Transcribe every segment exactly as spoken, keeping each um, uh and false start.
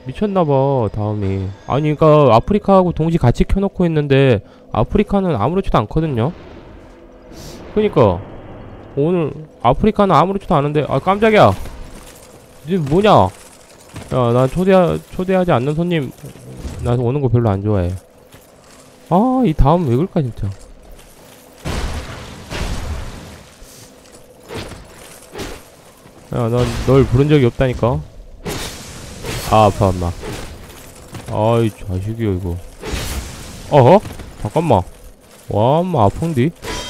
미쳤나봐 다음이. 아니 그니까 아프리카하고 동시 같이 켜놓고 있는데 아프리카는 아무렇지도 않거든요. 그니까 오늘 아프리카는 아무렇지도 않은데 아 깜짝이야. 이게 뭐냐. 야 나 초대 초대하지 않는 손님 나 오는 거 별로 안 좋아해. 아 이 다음 왜 그럴까 진짜. 야 난 널 부른 적이 없다니까. 아 아파 엄마. 아이 자식이야 이거. 어허? 잠깐만. 와 엄마 아픈디?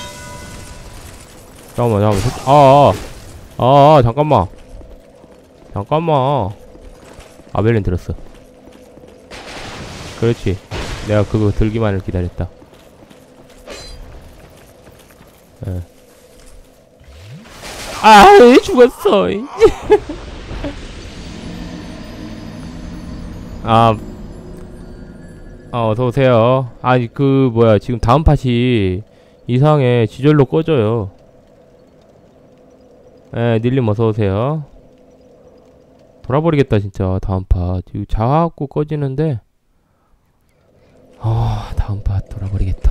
잠깐만 잠깐만. 아아 아, 아, 잠깐만 잠깐만. 아벨린 들었어. 그렇지. 내가 그거 들기만을 기다렸다. 예. 아 죽었어. 아, 아 어서오세요. 아니 그 뭐야 지금 다음 팟이 이상해. 지절로 꺼져요. 예 닐님 어서오세요. 돌아버리겠다 진짜 다음 팟. 이거 자꾸 꺼지는데 아 다음 팟 돌아버리겠다.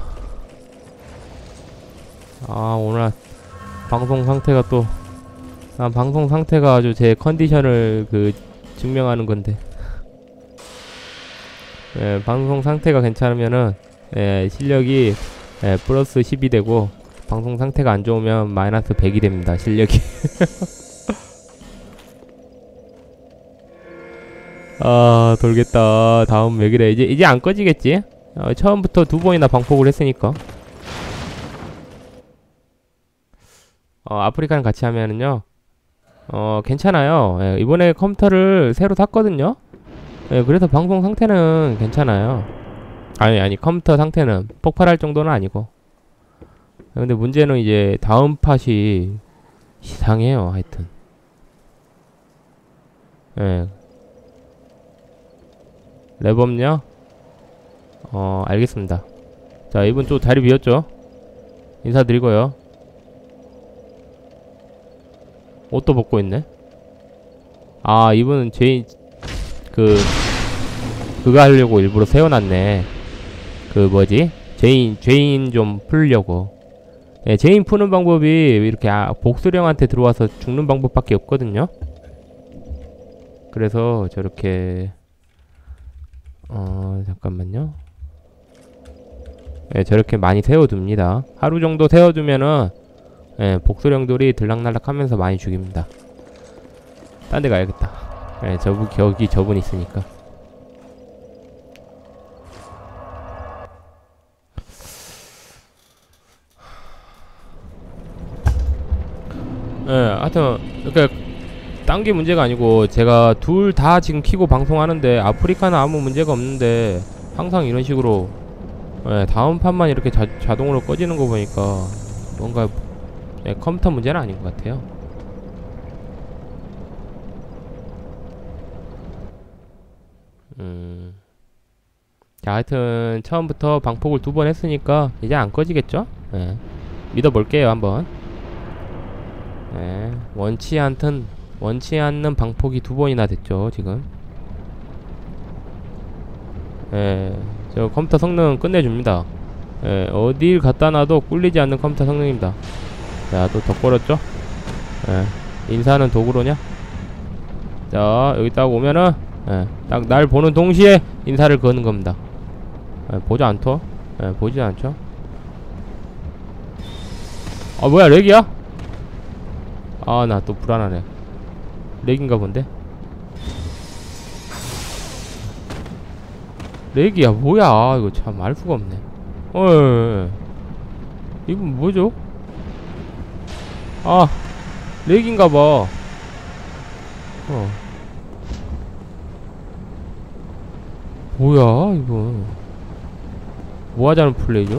아 오늘 방송 상태가 또 아, 방송 상태가 아주 제 컨디션을 그 증명하는 건데. 예, 방송 상태가 괜찮으면은 예, 실력이 예, 플러스 십이 되고 방송 상태가 안 좋으면 마이너스 백이 됩니다. 실력이. 아 돌겠다. 다음 왜 그래. 이제 이제 안 꺼지겠지? 어, 처음부터 두 번이나 방폭을 했으니까. 어, 아프리카랑 같이 하면은요 어 괜찮아요. 예, 이번에 컴퓨터를 새로 샀거든요. 예, 그래서 방송 상태는 괜찮아요. 아니 아니 컴퓨터 상태는 폭발할 정도는 아니고. 근데 문제는 이제 다음 팟이 이상해요. 하여튼 예. 랩업요? 어 알겠습니다. 자 이분 또 자리 비었죠? 인사드리고요. 옷도 벗고 있네. 아 이분은 제인 그 그거 하려고 일부러 세워놨네. 그 뭐지? 죄인 죄인 좀 풀려고. 예, 죄인 푸는 방법이 이렇게 아, 복수령한테 들어와서 죽는 방법밖에 없거든요. 그래서 저렇게 어 잠깐만요. 예, 저렇게 많이 세워둡니다. 하루 정도 세워두면은 예, 복수령들이 들락날락하면서 많이 죽입니다. 딴 데 가야겠다. 예, 저분 여기 저분 있으니까. 예, 하여튼 그러니까 딴 게 문제가 아니고 제가 둘 다 지금 키고 방송하는데 아프리카는 아무 문제가 없는데 항상 이런 식으로 예, 다음 판만 이렇게 자, 자동으로 꺼지는 거 보니까 뭔가 예, 컴퓨터 문제는 아닌 것 같아요. 음. 자, 하여튼 처음부터 방폭을 두 번 했으니까 이제 안 꺼지겠죠? 예. 믿어볼게요 한번. 예. 원치 않든 원치 않는 방폭이 두 번이나 됐죠 지금. 예. 저 컴퓨터 성능 끝내줍니다. 예. 어딜 갖다 놔도 꿀리지 않는 컴퓨터 성능입니다. 자, 또 덧걸었죠? 예. 인사는 도구로냐? 자, 여기 딱 오면은 예. 딱 날 보는 동시에 인사를 거는 겁니다. 예, 보지 않죠? 예, 보지 않죠? 아 뭐야 렉이야? 아 나 또 불안하네. 렉인가 본데? 렉이야 뭐야 이거 참 알 수가 없네. 어이 이분 뭐죠? 아 렉인가봐. 어 뭐야 이거 뭐하자는 플레이죠?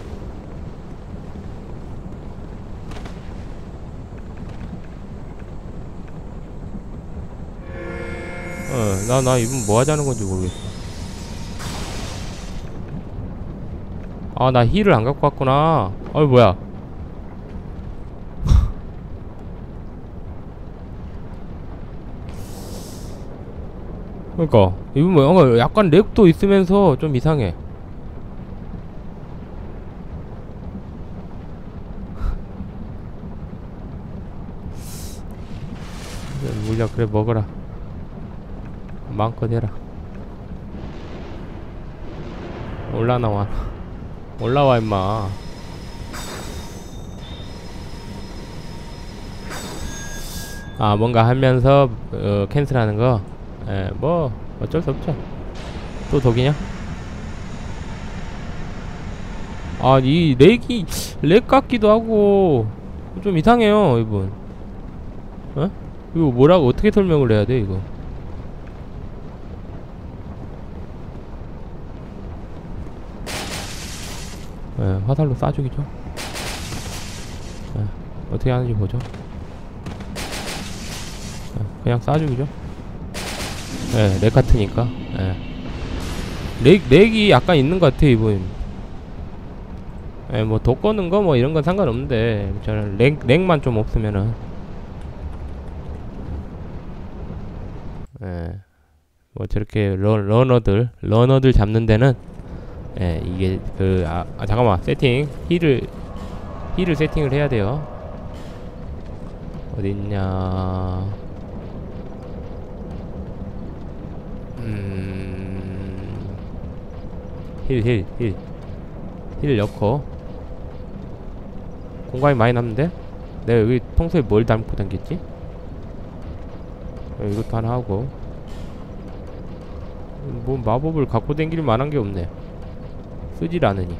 어, 나, 나 이분 뭐 하자는 건지 모르겠어. 아, 나 힐을 안 갖고 왔구나. 어이, 뭐야. 그러니까 이거 뭐 약간 렉도 있으면서 좀 이상해. 물약 그래 먹어라. 마음껏 해라. 올라나와. 올라와 임마. 아 뭔가 하면서 어, 캔슬하는 거. 에, 뭐 어쩔 수 없죠. 또 독이냐? 아 이 렉이 렉 같기도 하고 좀 이상해요 이분. 어? 이거 뭐라고 어떻게 설명을 해야 돼 이거? 예, 화살로 쏴 죽이죠. 예, 어떻게 하는지 보죠. 예, 그냥 쏴 죽이죠. 예, 렉 같으니까. 예. 렉, 렉이 약간 있는 것 같아 이분. 예, 뭐 독 거는 거 뭐 이런 건 상관없는데 저는 렉, 렉만 좀 없으면은. 예. 뭐 저렇게 러, 러너들 러너들 잡는 데는 예, 이게 그 아, 아 잠깐만 세팅 힐을 힐을 세팅을 해야 돼요. 어딨냐? 음, 힐 힐 힐 힐 넣고 공간이 많이 남는데? 내가 여기 평소에 뭘 담고 당겼지? 어, 이것도 하나 하고 뭐 마법을 갖고 댕길 만한 게 없네. 쓰질 않으니.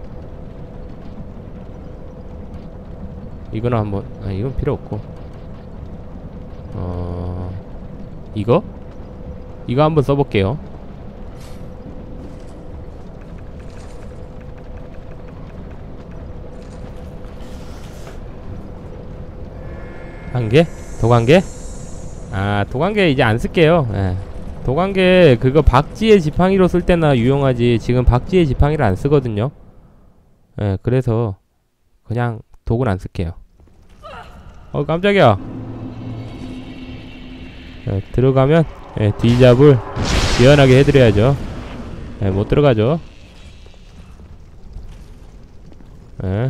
이거는 한번 아 이건 필요 없고 어 이거? 이거 한번 써볼게요. 한 개? 도관계? 아 도관계 이제 안 쓸게요. 예. 도관계 그거 박쥐의 지팡이로 쓸 때나 유용하지 지금 박쥐의 지팡이를 안 쓰거든요. 예, 그래서 그냥 독은 안 쓸게요. 어 깜짝이야. 예, 들어가면 예, 뒤잡을 시원하게 해드려야죠. 예, 못 들어가죠. 예.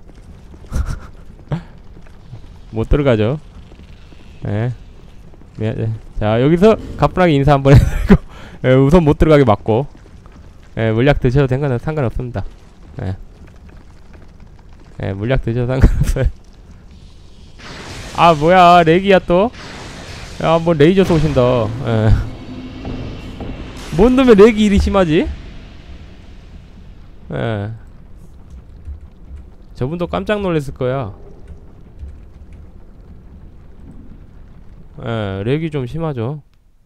못 들어가죠. 예. 미안, 자 여기서 가뿐하게 인사 한번 해드리고 예, 우선 못 들어가게 막고 예, 물약 드셔도 상관, 상관없습니다. 예. 예, 물약 드셔도 상관없어요. 아 뭐야 렉이야 또. 야 뭐 레이저 쏘신다. 예. 뭔 놈의 렉이 이리 심하지? 예. 저분도 깜짝 놀랐을 거야. 예, 렉이 좀 심하죠.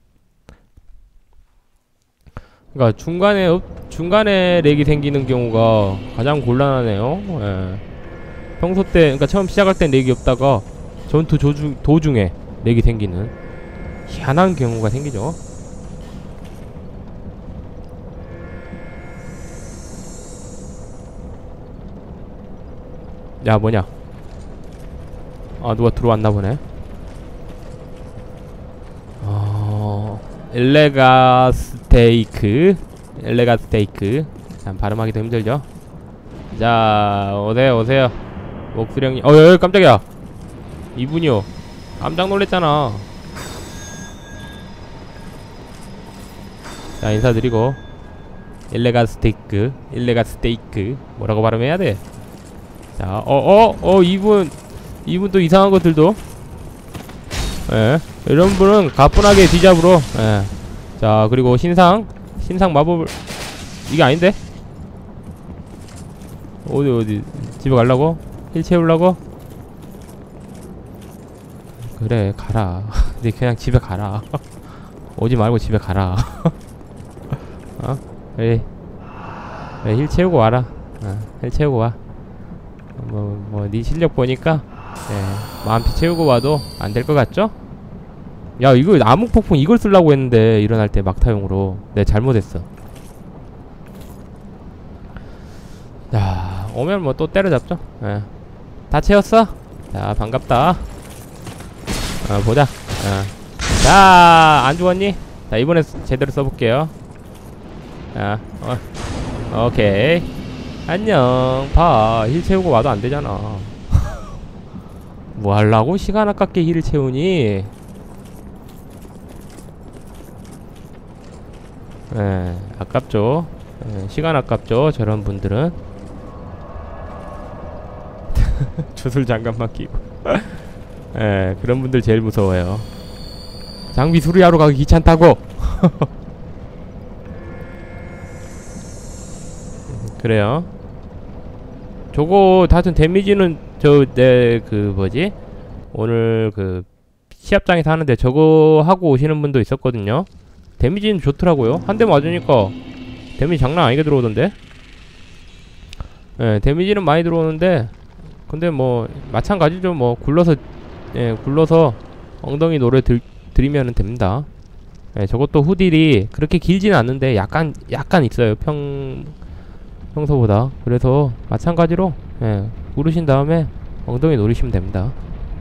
그니까 중간에 중간에 렉이 생기는 경우가 가장 곤란하네요. 예. 평소 때 그니까 처음 시작할 땐 렉이 없다가 전투 조중, 도중에 렉이 생기는 희한한 경우가 생기죠. 야 뭐냐. 아 누가 들어왔나 보네. 어... 엘레가 스테이크 엘레가 스테이크 참 발음하기도 힘들죠. 자 오세요 오세요 목소리 형님. 어여 깜짝이야. 이분이요. 깜짝 놀랬잖아. 자 인사드리고 일레가 스테이크 일레가 스테이크 뭐라고 발음해야 돼? 자 어어어 어, 어, 이분 이분 또 이상한 것들도 예 이런 분은 가뿐하게 뒤잡으러 예. 자 그리고 신상 신상 마법을 이게 아닌데? 어디 어디 집에 가려고? 힐 채우려고? 그래 가라. 근데 그냥 집에 가라. 오지 말고 집에 가라. 어? 그래 그래 힐 채우고 와라. 어, 힐 채우고 와. 뭐 뭐 네 실력 보니까 예, 마음피 채우고 와도 안 될 것 같죠? 야 이거 암흑폭풍 이걸 쓰려고 했는데 일어날 때 막타용으로 내가 잘못했어. 자 오면 뭐 또 때려잡죠. 예. 다 채웠어? 자 반갑다. 어 보자. 어. 자 안 죽었니? 자, 이번에 제대로 써볼게요. 자, 어, 오케이. 안녕. 봐, 힐 채우고 와도 안 되잖아. 뭐 하려고 시간 아깝게 힐을 채우니? 예, 아깝죠. 예, 시간 아깝죠. 저런 분들은. 주술 장갑만 끼고. 예, 그런 분들 제일 무서워요. 장비 수리하러 가기 귀찮다고. 그래요. 저거 하여튼 데미지는 저 내 그 뭐지? 오늘 그 시합장에서 하는데 저거 하고 오시는 분도 있었거든요. 데미지는 좋더라고요. 한 대 맞으니까 데미지 장난 아니게 들어오던데. 예, 데미지는 많이 들어오는데 근데 뭐 마찬가지죠. 뭐 굴러서 예, 굴러서 엉덩이 노래 들, 들이면은 됩니다. 예, 저것도 후딜이 그렇게 길지는 않는데 약간 약간 있어요. 평 평소보다. 그래서 마찬가지로 예, 누르신 다음에 엉덩이 노리시면 됩니다.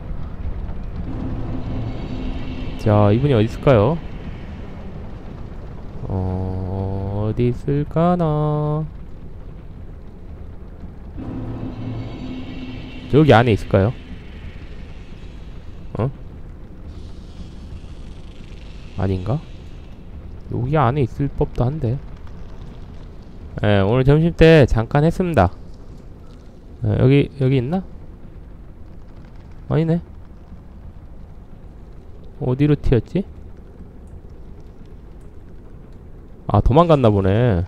자, 이분이 어디 있을까요? 어, 어디 있을까나? 저기 안에 있을까요? 어? 아닌가? 여기 안에 있을 법도 한데. 예, 오늘 점심때 잠깐 했습니다. 예, 여기, 여기 있나? 아니네. 어디로 튀었지? 아, 도망갔나 보네.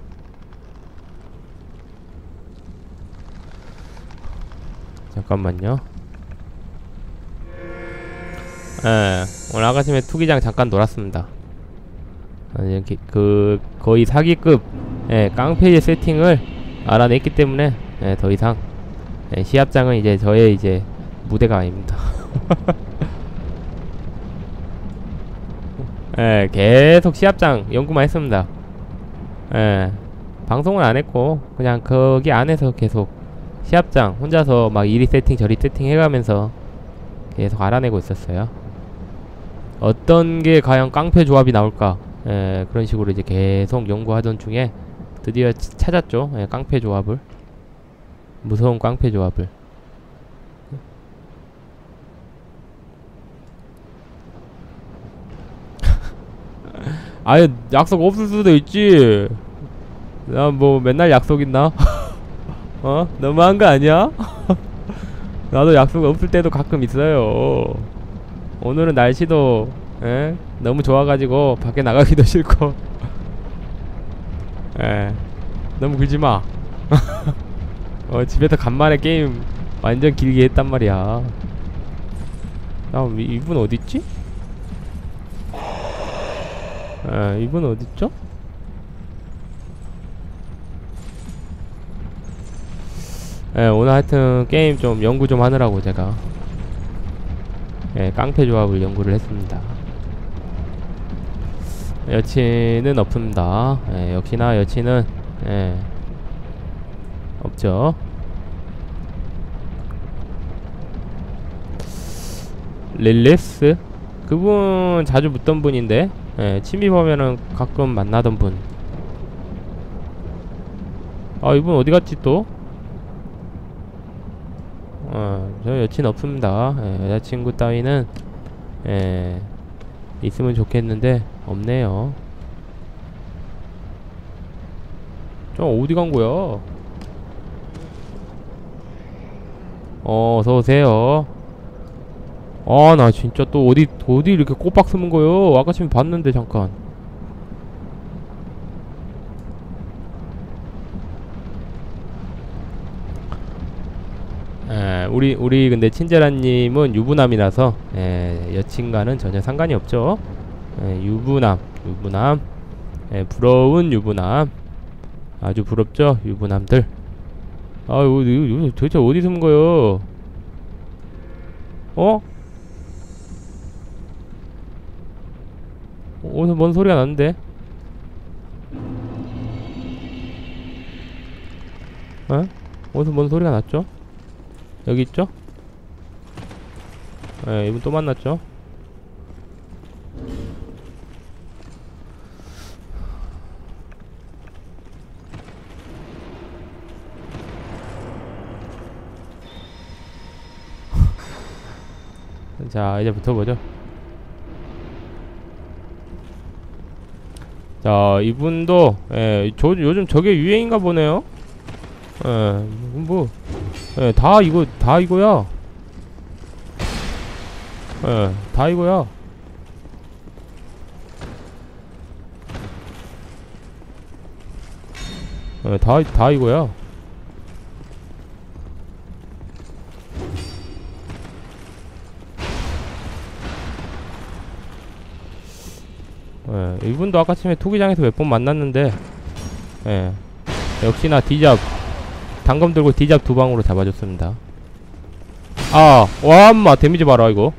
잠깐만요. 예, 오늘 아침에 투기장 잠깐 놀았습니다. 아니, 그, 거의 사기급, 예, 깡패의 세팅을 알아냈기 때문에, 예, 더 이상, 예, 시합장은 이제 저의 이제 무대가 아닙니다. 예, 계속 시합장 연구만 했습니다. 예, 방송은 안 했고, 그냥 거기 안에서 계속 시합장 혼자서 막 이리 세팅 저리 세팅 해가면서 계속 알아내고 있었어요. 어떤 게 과연 깡패 조합이 나올까? 예, 그런 식으로 이제 계속 연구하던 중에 드디어 찾았죠. 예, 깡패 조합을. 무서운 깡패 조합을. 아예 약속 없을 수도 있지. 나 뭐 맨날 약속 있나? 어? 너무한 거 아니야? 나도 약속 없을 때도 가끔 있어요. 오늘은 날씨도 에? 너무 좋아가지고 밖에 나가기도 싫고. 에, 너무 굴지마. 어, 집에서 간만에 게임 완전 길게 했단 말이야. 나 이분 어딨지? 에, 이분 어딨죠? 예, 오늘 하여튼 게임 좀 연구 좀 하느라고 제가 예, 깡패 조합을 연구를 했습니다. 여친은 없습니다. 예, 역시나 여친은 예, 없죠. 릴리스? 그분 자주 묻던 분인데 예, 침입하면은 가끔 만나던 분. 아, 이분 어디 갔지 또? 어, 저 여친 없습니다. 예, 여자친구 따위는 예, 있으면 좋겠는데 없네요. 저 어디 간 거야? 어, 어서 오세요. 아, 나 진짜 또 어디 어디 이렇게 꼬박 숨은 거요? 아까 지금 봤는데 잠깐. 에, 우리 우리 근데 친절한님은 유부남이라서 에, 여친과는 전혀 상관이 없죠. 에, 유부남, 유부남, 에, 부러운 유부남, 아주 부럽죠, 유부남들. 아, 이거, 이거, 이거 도대체 어디 숨은 거요? 어? 어디서 뭔 소리가 나는데? 어? 어디서 뭔 소리가 났죠? 여기 있죠? 예, 이분 또 만났죠? 자, 이제 붙어보죠. 자, 이분도, 예, 저, 요즘 저게 유행인가 보네요. 예, 뭐, 예, 다 이거, 다 이거야. 예, 다 이거야. 예, 다, 다 이거야. 예, 이분도 아까 전에 투기장에서 몇 번 만났는데, 예, 역시나 디잡, 단검 들고 디잡 두 방으로 잡아줬습니다. 아, 와, 엄마, 데미지 봐라, 이거.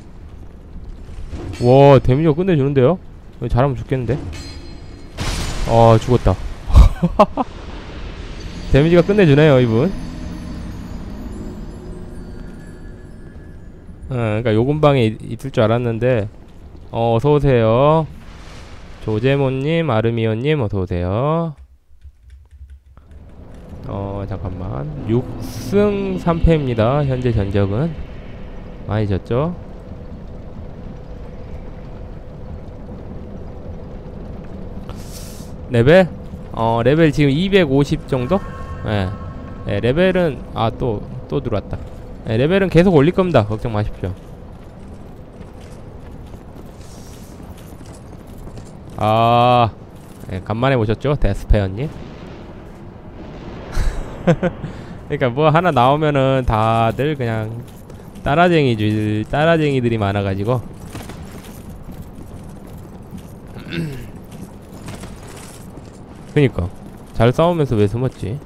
와, 데미지가 끝내주는데요? 잘하면 죽겠는데? 아, 죽었다. 데미지가 끝내주네요, 이분. 어, 그니까 요 근방에 있, 있을 줄 알았는데, 어, 어서오세요. 조제모님, 아르미오님, 어서오세요. 어, 잠깐만. 육 승 삼 패입니다. 현재 전적은. 많이 졌죠? 레벨? 어, 레벨 지금 이백오십 정도? 예. 예, 레벨은, 아, 또, 또 들어왔다. 예, 레벨은 계속 올릴 겁니다. 걱정 마십시오. 아, 예, 간만에 오셨죠? 데스페어님. 그러니까 뭐 하나 나오면은 다들 그냥 따라쟁이들, 따라쟁이들이 많아가지고. 그니까 잘 싸우면서 왜 숨었지?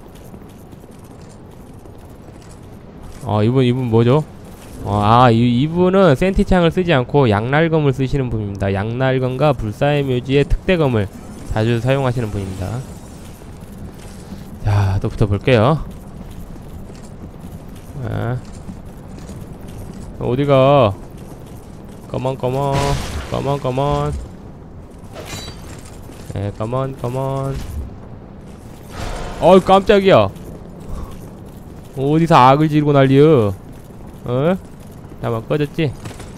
어, 이분 이분 뭐죠? 어, 아, 이, 이분은 센티창을 쓰지 않고 양날검을 쓰시는 분입니다. 양날검과 불사의 묘지의 특대검을 자주 사용하시는 분입니다. 자, 또 붙어볼게요. 아. 어디가? 컴온 컴온 컴온 컴온. 에, 컴온 컴온. 어이, 깜짝이야. 어디서 악을 지르고 난리여. 어? 잠깐만, 꺼졌지?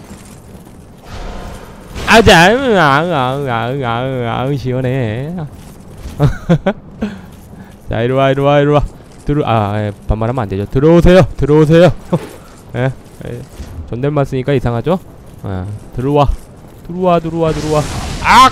아자, 아응 아응 아응 아응 아응 시원해. 자, 이리와 이리와 이리와. 들어, 아, 예, 반말하면 안되죠. 들어오세요 들어오세요. 예, 예, 존댓말 쓰니까 이상하죠? 예, 들어와 들어와 들어와 들어와. 악!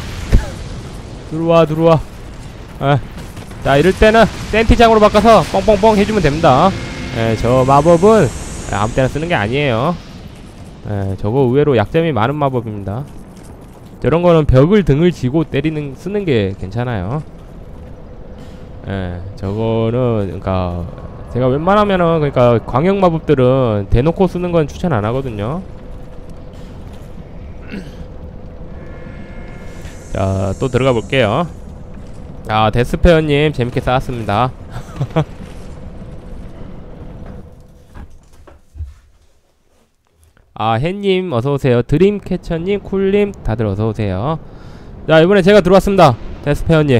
들어와 들어와. 예. 자, 이럴 때는 센티장으로 바꿔서 뻥뻥뻥 해주면 됩니다. 예, 저 마법은 아무 때나 쓰는 게 아니에요. 예, 저거 의외로 약점이 많은 마법입니다. 저런 거는 벽을 등을 지고 때리는, 쓰는 게 괜찮아요. 예, 저거는, 그니까, 제가 웬만하면은, 그니까, 광역 마법들은 대놓고 쓰는 건 추천 안 하거든요. 자, 또 들어가 볼게요. 아, 데스페어님 재밌게 쌓았습니다. 아, 햇님 어서오세요. 드림캐쳐님, 쿨님 다들 어서오세요. 자, 이번에 제가 들어왔습니다. 데스페어님.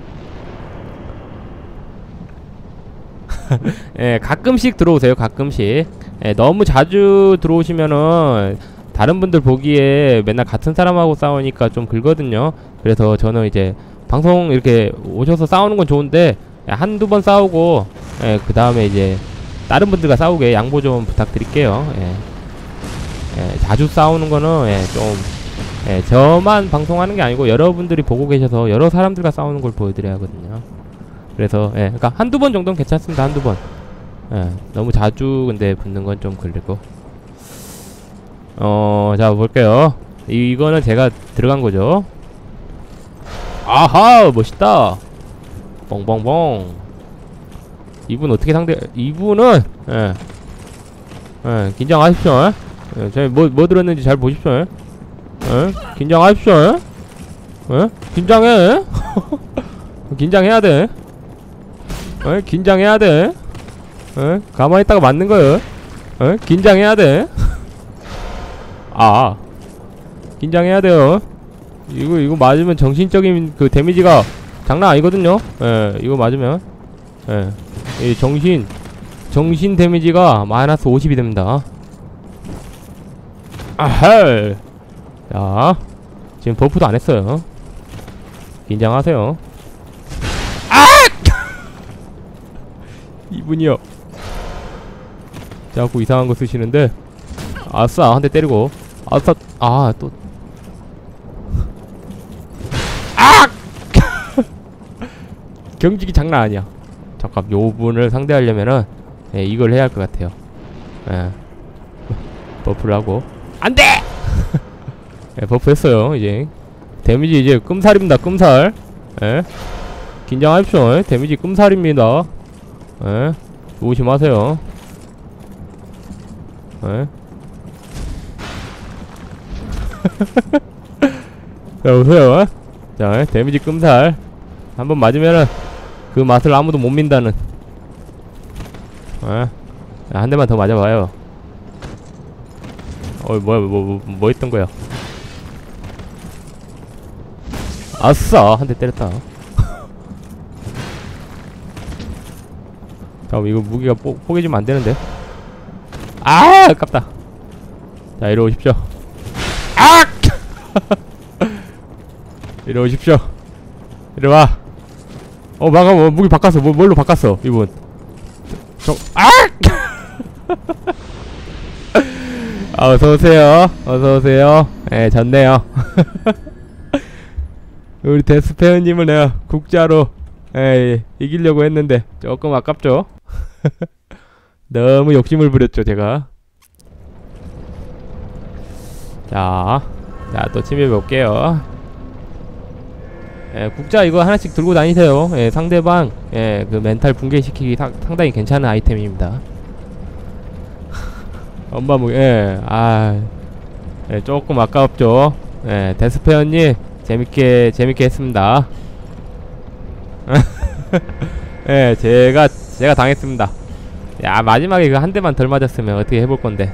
예, 가끔씩 들어오세요. 가끔씩. 예, 너무 자주 들어오시면은 다른 분들 보기에 맨날 같은 사람하고 싸우니까 좀 긁거든요. 그래서 저는 이제 방송 이렇게 오셔서 싸우는 건 좋은데 한두 번 싸우고, 예, 그 다음에 이제 다른 분들과 싸우게 양보 좀 부탁드릴게요. 예. 예, 자주 싸우는 거는, 예, 좀, 예, 저만 방송하는 게 아니고 여러분들이 보고 계셔서 여러 사람들과 싸우는 걸 보여드려야 하거든요. 그래서, 예, 그러니까 한두 번 정도는 괜찮습니다. 한두 번. 예, 너무 자주 근데 붙는 건 좀 걸리고. 어, 자, 볼게요. 이, 이거는 제가 들어간 거죠. 아하, 멋있다. 뻥뻥뻥. 이분 어떻게 상대, 이분은, 예, 예, 긴장하십시오. 예, 저희 뭐, 뭐 들었는지 잘 보십시오. 예? 긴장하십시오. 예? 예? 긴장해. 긴장해야 돼. 예? 긴장해야 돼. 예? 가만히 있다가 맞는 거예요. 예? 긴장해야 돼. 아, 긴장해야 돼요. 이거 이거 맞으면 정신적인 그 데미지가 장난 아니거든요. 예, 이거 맞으면, 예, 이 정신 정신 데미지가 마이너스 오십이 됩니다. 아하. 자, 지금 버프도 안 했어요. 긴장하세요. 아! 이분이요. 자꾸 이상한 거 쓰시는데. 아싸, 한 대 때리고. 아싸, 아, 또. 아! 경직이 장난 아니야. 잠깐, 요 분을 상대하려면은, 예, 이걸 해야 할 것 같아요. 예. 버프를 하고. 안 돼! 예, 버프 했어요, 이제. 데미지 이제 끔살입니다, 끔살. 예. 긴장하십시오. 예? 데미지 끔살입니다. 예. 조심하세요. 예. 자, 보세요. 예? 자, 예? 데미지 끔살. 한번 맞으면은 그 맛을 아무도 못 민다는. 예. 한 대만 더 맞아봐요. 어, 뭐야, 뭐, 뭐, 뭐 했던 거야? 아싸! 한 대 때렸다. 잠깐만, 이거 무기가 뽀, 뽀개지면 안 되는데. 아! 아깝다. 자, 이리 오십시오. 아! 이리 오십시오. 이리 와. 어, 막아, 뭐, 무기 바꿨어. 뭐, 뭘로 바꿨어, 이분. 저, 아! 아, 어서오세요. 어서오세요. 예, 졌네요. 우리 데스페어님을 내가 국자로, 예, 이기려고 했는데, 조금 아깝죠? 너무 욕심을 부렸죠, 제가. 자, 자, 또 침입해볼게요. 예, 국자 이거 하나씩 들고 다니세요. 예, 상대방, 예, 그 멘탈 붕괴시키기 사, 상당히 괜찮은 아이템입니다. 엄마 뭐, 예, 아, 예, 조금 아깝죠. 예, 데스페어님, 재밌게, 재밌게 했습니다. 예, 제가, 제가 당했습니다. 야, 마지막에 그 한 대만 덜 맞았으면 어떻게 해볼 건데.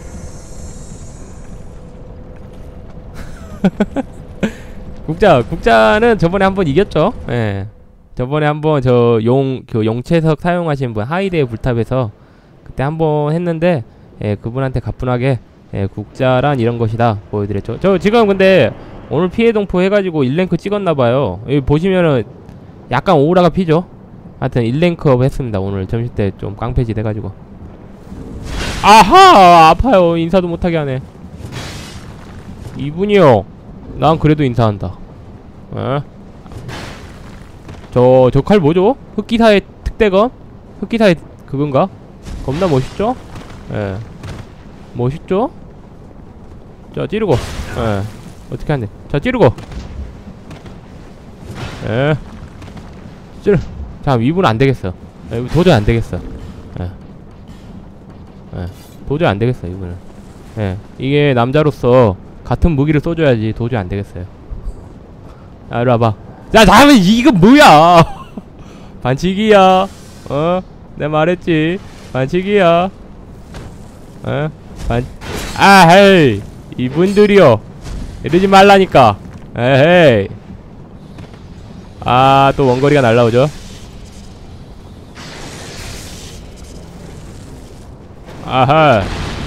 국자, 국자는 저번에 한번 이겼죠. 예. 저번에 한번 저 용, 그 용채석 사용하신 분, 하이데의 불탑에서 그때 한번 했는데, 예, 그분한테 가뿐하게, 예, 국자란 이런 것이다 보여드렸죠. 저 지금 근데 오늘 피해 동포 해가지고 일 랭크 찍었나봐요. 여기 보시면은 약간 오라가 피죠. 하여튼 일 랭크업 했습니다. 오늘 점심때 좀 깡패짓 해가지고. 아하! 아파요. 인사도 못하게 하네. 이분이요. 난 그래도 인사한다. 에? 저, 저 칼 뭐죠? 흑기사의 특대검? 흑기사의 그건가? 겁나 멋있죠? 예. 멋있죠? 자, 찌르고. 예. 어떻게 하는데? 자, 찌르고. 예. 찌르. 자, 이분은 안 되겠어. 예, 도저히 안 되겠어. 예. 예. 도저히 안 되겠어, 이분은. 예. 이게 남자로서 같은 무기를 쏘줘야지 도저히 안 되겠어요. 야, 이리 와봐. 자, 다음에 이거 뭐야? 반칙이야. 어? 내가 말했지. 반칙이야. 어? 반, 아, 헤이. 이분들이요. 이러지 말라니까. 에헤이. 아, 또 원거리가 날라오죠. 아하.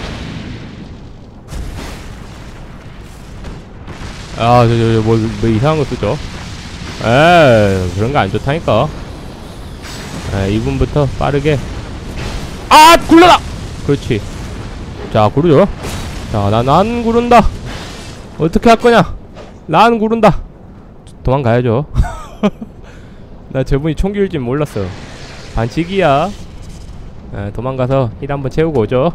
아, 저, 저, 저, 뭐, 뭐 이상한 거 쓰죠? 에이, 그런 거 안 좋다니까. 에이, 이분부터 빠르게. 아! 굴러라! 그렇지. 자, 구르죠. 자, 나, 난 구른다. 어떻게 할 거냐? 난 구른다. 도망가야죠. 나 저분이 총기일진 몰랐어. 반칙이야. 에, 도망가서 힐 한번 채우고 오죠.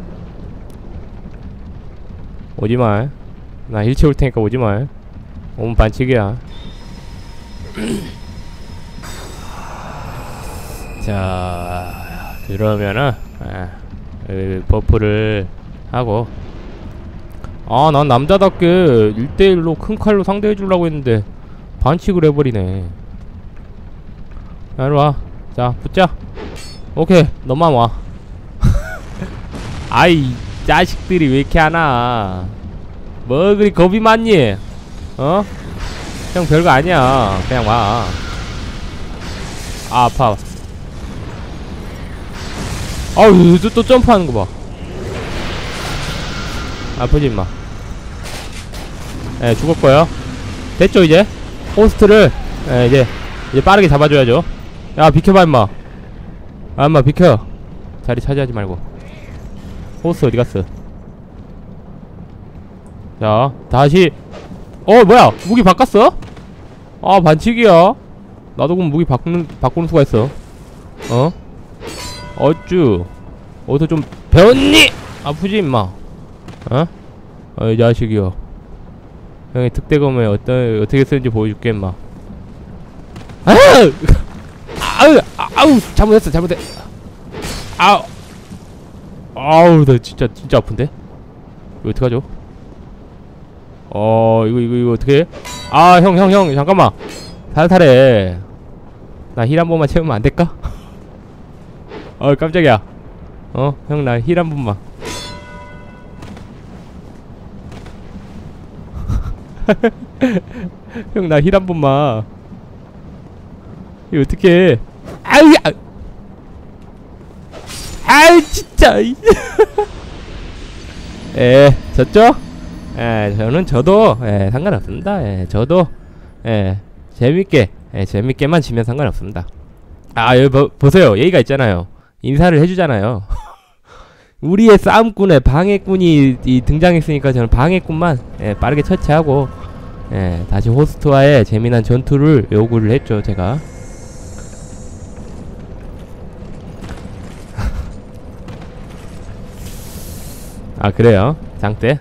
오지마. 나 힐 채울 테니까 오지마. 오면 반칙이야. 자, 그러면은 에, 버프를 하고. 아, 난 남자답게 일 대 일로 큰 칼로 상대해주려고 했는데 반칙을 해버리네. 야, 이리와. 자, 붙자. 오케이, 너만 와. 아이, 자식들이 왜 이렇게 하나. 뭐 그리 겁이 많니? 어? 형 별거 아니야. 그냥 와. 아, 아파. 아우, 또, 또 점프하는 거 봐. 아프지 임마. 예, 죽었고요. 됐죠 이제? 호스트를 예, 이제 이제 빠르게 잡아줘야죠. 야 비켜봐 임마. 아 임마 비켜. 자리 차지하지 말고. 호스트 어디갔어? 자 다시. 어 뭐야 무기 바꿨어? 아 반칙이야. 나도 그럼 무기 바꾸는 바꾸는 수가 있어. 어? 어쭈 어디서 좀 배웠니? 아프지 임마. 어? 어 이 자식이여. 형이 특대검에 어떤 어떻게 쓰는지 보여줄게 임마. 아우 아우 아우 잘못했어 잘못해. 아우 아우 나 진짜 진짜 아픈데. 이거 어떡하죠? 어 이거 이거 이거 어떻게? 아 형 형 형 잠깐만. 살살해. 나 힐 한 번만 채우면 안 될까? 어 깜짝이야. 어 형 나 힐 한 번만. 형 나 힐 한 번만. 이거 어떡해. 아우 야. 아우 진짜. 에 졌죠? 에 저는 저도 에 상관없습니다. 에 저도 에 재밌게 에 재밌게만 지면 상관없습니다. 아 여기 보, 보세요. 예의가 있잖아요. 인사를 해주잖아요. 우리의 싸움꾼에 방해꾼이 이 등장했으니까 저는 방해꾼만 예, 빠르게 처치하고 예, 다시 호스트와의 재미난 전투를 요구를 했죠 제가. 아 그래요 장대.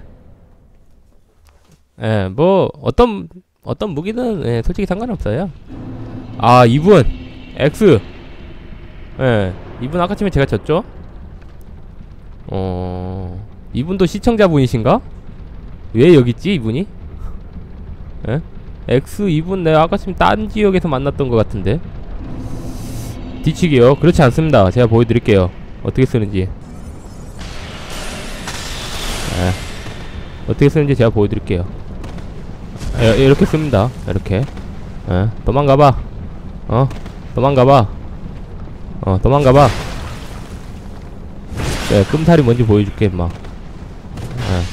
예, 뭐 어떤 어떤 무기는 예, 솔직히 상관없어요. 아 이분 X. 예, 이분 아까 전에 제가 졌죠? 어... 이분도 시청자분이신가? 왜 여기있지 이분이? 에? X 이분 내가 아까 전에 딴 지역에서 만났던 것 같은데. 뒤치기요? 그렇지 않습니다. 제가 보여드릴게요 어떻게 쓰는지. 에. 어떻게 쓰는지 제가 보여드릴게요. 에, 이렇게 씁니다. 이렇게. 에. 도망가봐. 어? 도망가봐. 어 도망가봐. 네, 끔살이 뭔지 보여줄게 임마. 네.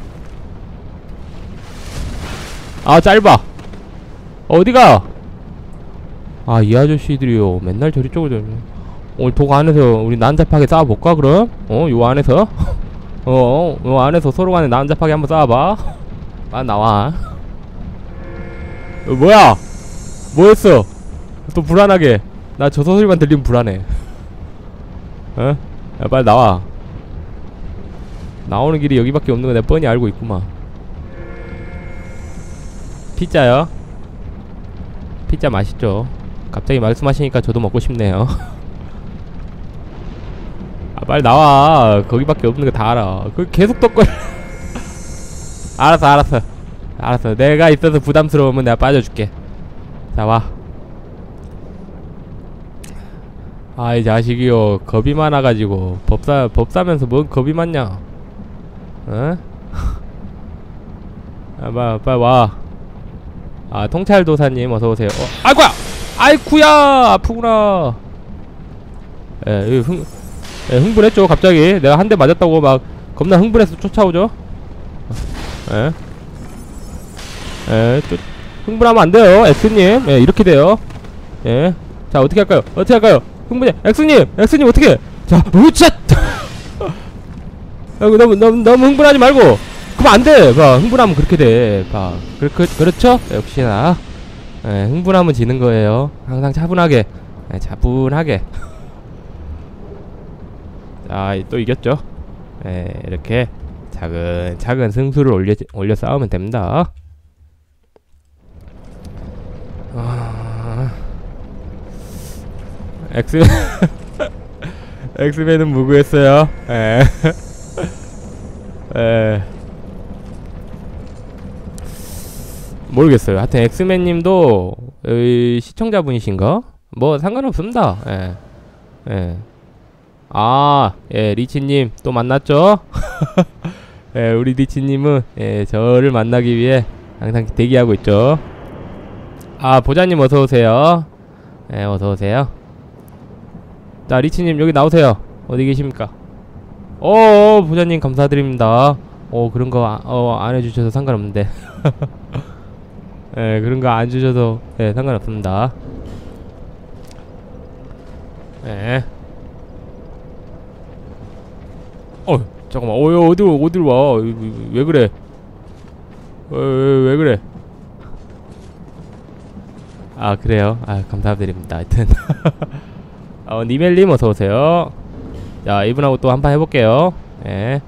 아 짧아. 어디가? 아 이 아저씨들이요 맨날 저리 쪽으로. 오늘 독 안에서 우리 난잡하게 싸워볼까 그럼? 어? 요 안에서? 어? 요 안에서 서로 간에 난잡하게 한번 싸워봐. 아 나와. 어, 뭐야? 뭐했어? 또 불안하게. 나 저 소리만 들리면 불안해. 어? 야 빨리 나와. 나오는 길이 여기밖에 없는 거 내가 뻔히 알고 있구만. 피자요? 피자 맛있죠. 갑자기 말씀하시니까 저도 먹고 싶네요. 아 빨리 나와. 거기밖에 없는 거 다 알아. 그 계속 떡거려. 알았어 알았어 알았어. 내가 있어서 부담스러우면 내가 빠져줄게. 자 와. 아이 자식이요 겁이 많아가지고 법사 법사면서 뭔 겁이 많냐? 어? 아 빨리 빨리 와. 아 통찰도사님 어서 오세요. 어, 아이쿠야, 아이쿠야 아프구나. 예, 흥, 예, 흥분했죠 갑자기. 내가 한 대 맞았다고 막 겁나 흥분해서 쫓아오죠. 예, 예, 쫓, 흥분하면 안 돼요, X님. 예, 이렇게 돼요. 예, 자 어떻게 할까요? 어떻게 할까요? 흥분해, X님, X님 어떻게? 자, 으차. 너무 너무 너무 너무 흥분하지 말고. 그럼 안 돼. 봐, 흥분하면 그렇게 돼. 봐, 그, 그, 그렇죠? 역시나, 예, 흥분하면 지는 거예요. 항상 차분하게, 예, 차분하게. 자, 또 이겼죠? 예, 이렇게 차근차근 승수를 올려 올려 싸우면 됩니다. 아... 엑스 엑스맨은 무구했어요. 예. 예. 모르겠어요. 하여튼 엑스맨님도 시청자분이신가? 뭐 상관없습니다. 예. 예. 아, 예, 리치님 또 만났죠? 예, 우리 리치님은 예, 저를 만나기 위해 항상 대기하고 있죠. 아, 보자님 어서오세요. 예, 어서오세요. 자, 리치님 여기 나오세요. 어디 계십니까? 어어, 보자님 감사드립니다. 어 그런 거 어 안 해주셔서 상관없는데. 예, 그런 거 안 주셔서 예, 상관없습니다. 예. 어 잠깐만. 어 야, 어디로 어디로 와? 왜, 왜 그래? 왜, 왜, 왜 그래? 아 그래요? 아 감사드립니다. 하여튼 어 니멜님 어서오세요. 자 이분하고 또 한판 해볼게요. 예.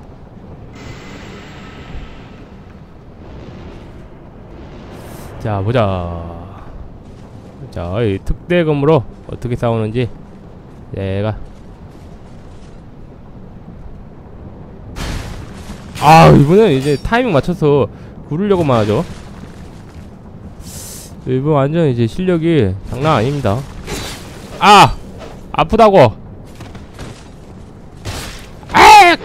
자 보자. 자 이 특대검으로 어떻게 싸우는지 내가 아 이번엔 이제 타이밍 맞춰서 구르려고만 하죠. 이번 완전 이제 실력이 장난 아닙니다. 아! 아프다고! 아!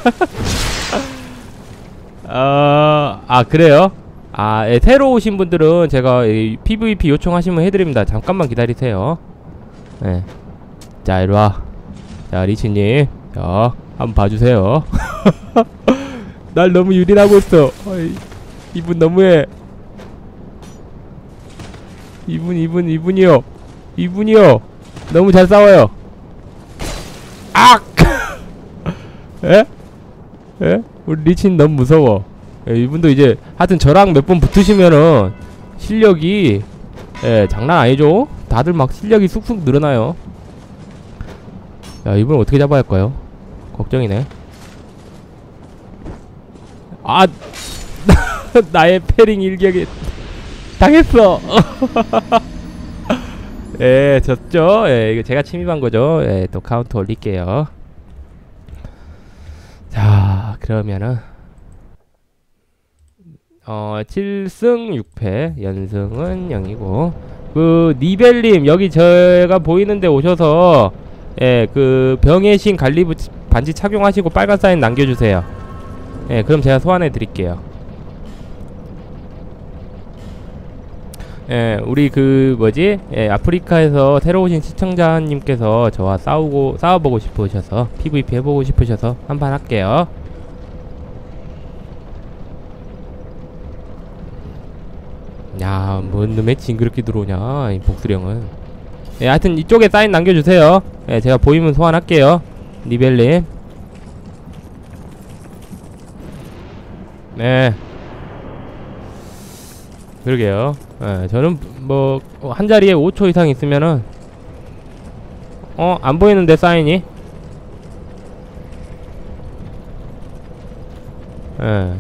어, 아, 그래요? 아, 예, 새로 오신 분들은 제가 이 피브이피 요청하시면 해드립니다. 잠깐만 기다리세요. 예. 자, 이리와. 자, 리치님. 자, 한번 봐주세요. 날 너무 유린하고 있어. 어이, 이분 너무해. 이분 이분 이분이요. 이분이요. 너무 잘 싸워요. 악! 에? 에? 우리 리친 너무 무서워. 에, 이분도 이제 하여튼 저랑 몇 번 붙으시면은 실력이 예, 장난 아니죠? 다들 막 실력이 쑥쑥 늘어나요. 야, 이분 어떻게 잡아야 할까요? 걱정이네. 아! 나의 패링 일격에 당했어. 예, 졌죠? 예, 이거 제가 침입한 거죠. 예, 또 카운트 올릴게요. 자, 그러면은 어, 칠 승 육 패, 연승은 영이고 그 니벨님 여기 제가 보이는데 오셔서 예, 그 병의 신 갈리브 반지 착용하시고 빨간 사인 남겨주세요. 예, 그럼 제가 소환해 드릴게요. 예, 우리 그 뭐지? 예, 아프리카에서 새로 오신 시청자님께서 저와 싸우고 싸워보고 싶으셔서 피브이피 해보고 싶으셔서 한판 할게요. 야, 뭔 놈의 징그럽게 들어오냐 이 복수령은. 예, 하여튼 이쪽에 사인 남겨주세요. 예, 제가 보이면 소환할게요. 니벨님. 네. 그러게요. 예, 저는 뭐 한자리에 오 초 이상 있으면은 어? 안 보이는데 사인이? 예.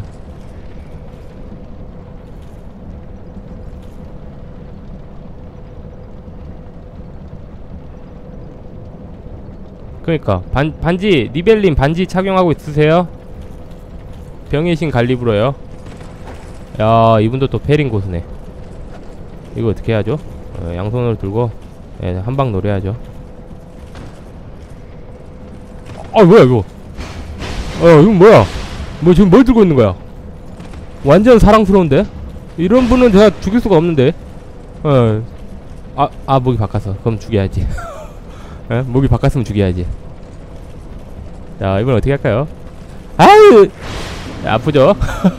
그니까 반, 반지 니벨님 반지 착용하고 있으세요? 병의 신 갈리브로요. 야, 이분도 또 페린 고수네. 이거 어떻게 해야죠? 어, 양손으로 들고 예, 한방 노려야죠. 아 뭐야 이거? 어 이건 뭐야? 뭐 지금 뭘 들고 있는 거야? 완전 사랑스러운데? 이런 분은 제가 죽일 수가 없는데. 어. 아, 아 목이 바꿨어. 그럼 죽여야지. 에? 목이 바꿨으면 죽여야지. 자, 이번 어떻게 할까요? 아유, 아프죠?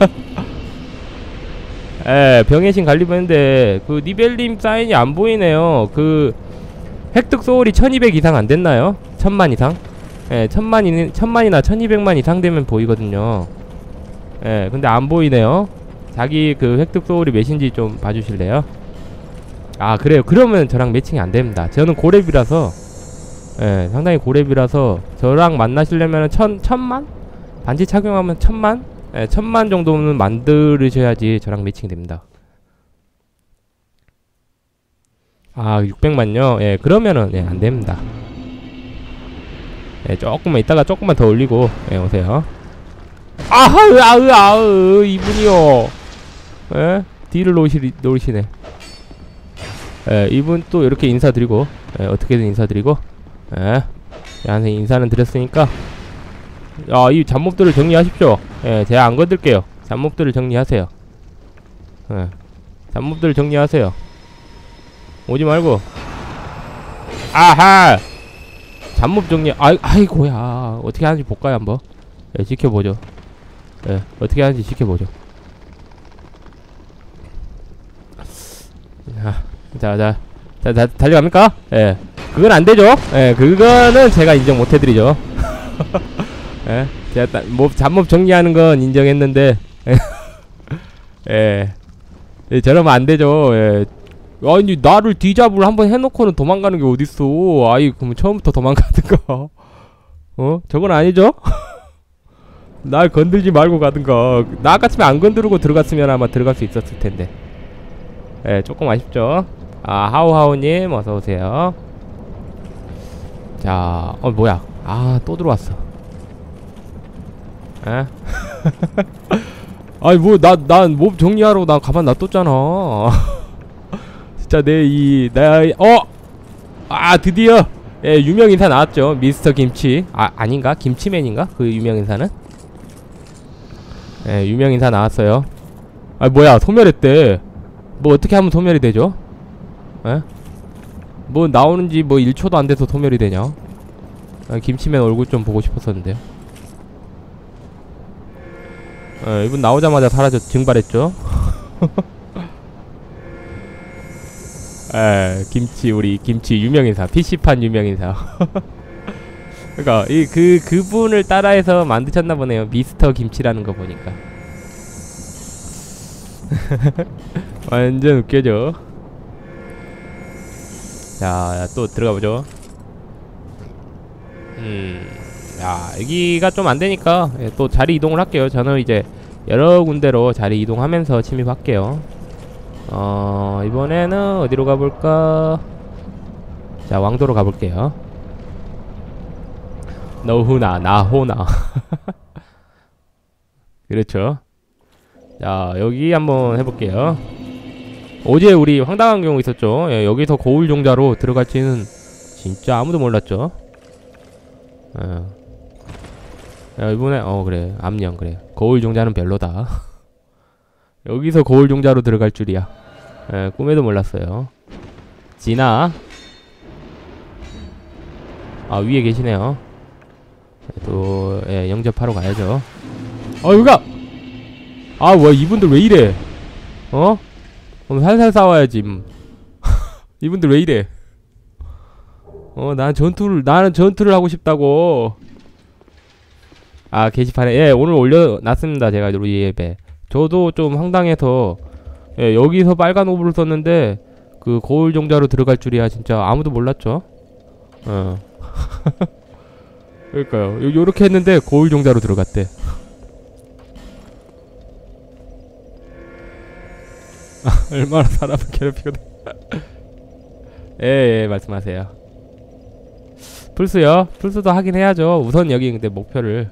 예, 병의 신 갈리브인데 그 니벨님 사인이 안 보이네요. 그 획득 소울이 천이백 이상 안 됐나요? 천만 이상? 예, 천만이 천만이나 천이백만 이상 되면 보이거든요. 예, 근데 안 보이네요. 자기 그 획득 소울이 몇인지 좀 봐주실래요? 아, 그래요. 그러면 저랑 매칭이 안 됩니다. 저는 고렙이라서, 예, 상당히 고렙이라서 저랑 만나시려면 천 천만? 반지 착용하면 천만? 예, 천만 정도는 만들으셔야지 저랑 매칭이 됩니다. 아, 육백만요? 예, 그러면은, 예, 안 됩니다. 예, 조금만, 이따가 조금만 더 올리고, 예, 오세요. 아흐, 아으, 아으, 이분이요. 예, 딜을 놓으시, 놓으시네. 예, 이분 또 이렇게 인사드리고, 예, 어떻게든 인사드리고, 예, 한테 인사는 드렸으니까, 아, 이 잡몹들을 정리하십시오. 예, 제가 안 건들게요. 잡몹들을 정리하세요. 예, 잡몹들을 정리하세요. 오지 말고. 아하! 잡몹 정리, 아이, 아이고야. 어떻게 하는지 볼까요, 한번? 예, 지켜보죠. 예, 어떻게 하는지 지켜보죠. 자, 자, 자, 자, 자 달려갑니까? 예, 그건 안 되죠. 예, 그거는 제가 인정 못 해드리죠. 예, 제가 뭐 잡몹 정리하는 건 인정했는데, 예, 예, 저러면 안 되죠. 예. 아니, 나를 뒤잡을 한번 해놓고는 도망가는 게 어딨어. 아이, 그럼 처음부터 도망가든가. 어? 저건 아니죠? 날 건들지 말고 가든가. 나 같으면 안 건드리고 들어갔으면 아마 들어갈 수 있었을 텐데. 예, 조금 아쉽죠? 아, 하우하우님, 어서오세요. 자, 어, 뭐야. 아, 또 들어왔어. 에? 아니, 뭐, 나, 난 몸 정리하러 나 가만 놔뒀잖아. 진짜 내 이, 나, 어! 아, 드디어! 예, 유명인사 나왔죠. 미스터 김치. 아, 아닌가? 김치맨인가? 그 유명인사는? 예, 유명인사 나왔어요. 아, 뭐야, 소멸했대. 뭐, 어떻게 하면 소멸이 되죠? 예? 뭐, 나오는지 뭐 일 초도 안 돼서 소멸이 되냐? 아, 김치맨 얼굴 좀 보고 싶었었는데요. 예, 이분 나오자마자 사라졌, 증발했죠? 에, 김치, 우리 김치 유명인사, 피씨판 유명인사. 그니까 이 그 그분을 따라해서 만드셨나 보네요. 미스터 김치라는 거 보니까. 완전 웃겨져. 자, 또 들어가 보죠. 음, 야, 여기가 좀 안 되니까 예, 또 자리 이동을 할게요. 저는 이제 여러 군데로 자리 이동하면서 침입할게요. 어, 이번에는 어디로 가볼까? 자, 왕도로 가볼게요. 너후나, 나호나. 그렇죠. 자, 여기 한번 해볼게요. 어제 우리 황당한 경우 있었죠. 예, 여기서 거울 종자로 들어갈지는 진짜 아무도 몰랐죠. 예. 야, 이번에, 어, 그래. 암령, 그래. 거울 종자는 별로다. 여기서 거울 종자로 들어갈 줄이야. 예, 꿈에도 몰랐어요. 지나. 아, 위에 계시네요. 또, 예, 영접하러 가야죠. 어, 여기가! 아, 뭐야, 이분들 왜 이래? 어? 오늘 살살 싸워야지. 이분들 왜 이래? 어, 난 전투를, 나는 전투를 하고 싶다고. 아, 게시판에, 예, 오늘 올려놨습니다. 제가 우리 앱에. 저도 좀 황당해서, 예, 여기서 빨간 오브를 썼는데, 그, 거울 종자로 들어갈 줄이야. 진짜 아무도 몰랐죠? 어. 그러니까요. 요, 요렇게 했는데, 거울 종자로 들어갔대. 얼마나 사람을 괴롭히거든. 예, 예, 말씀하세요. 플스요? 플스도 하긴 해야죠. 우선 여기 근데 목표를.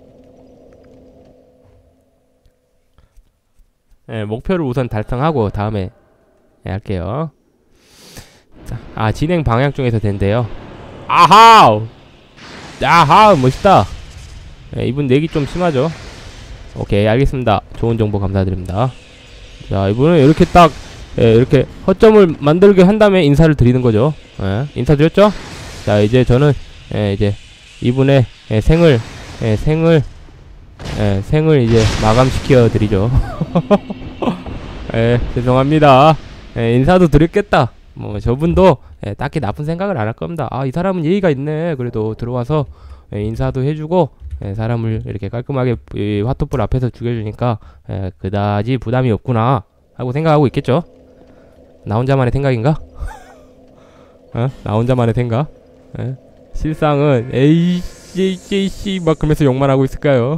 예, 목표를 우선 달성하고 다음에 예, 할게요. 자, 아, 진행 방향 중에서 된대요. 아하우! 아하우! 멋있다. 예, 이분 내기 좀 심하죠? 오케이, 알겠습니다. 좋은 정보 감사드립니다. 자, 이분은 이렇게 딱 예, 이렇게 허점을 만들게 한 다음에 인사를 드리는 거죠. 예, 인사드렸죠? 자, 이제 저는 예, 이제 이분의 예, 생을 예, 생을 예, 생을 이제 마감시켜 드리죠. 예, 죄송합니다. 예, 인사도 드렸겠다. 뭐 저분도 예, 딱히 나쁜 생각을 안 할 겁니다. 아, 이 사람은 예의가 있네. 그래도 들어와서 예, 인사도 해주고 예, 사람을 이렇게 깔끔하게 이 화토불 앞에서 죽여주니까 예, 그다지 부담이 없구나 하고 생각하고 있겠죠. 나 혼자만의 생각인가? 어? 나 혼자만의 생각? 예? 실상은 에이씨씨 막 그러면서 욕만 하고 있을까요?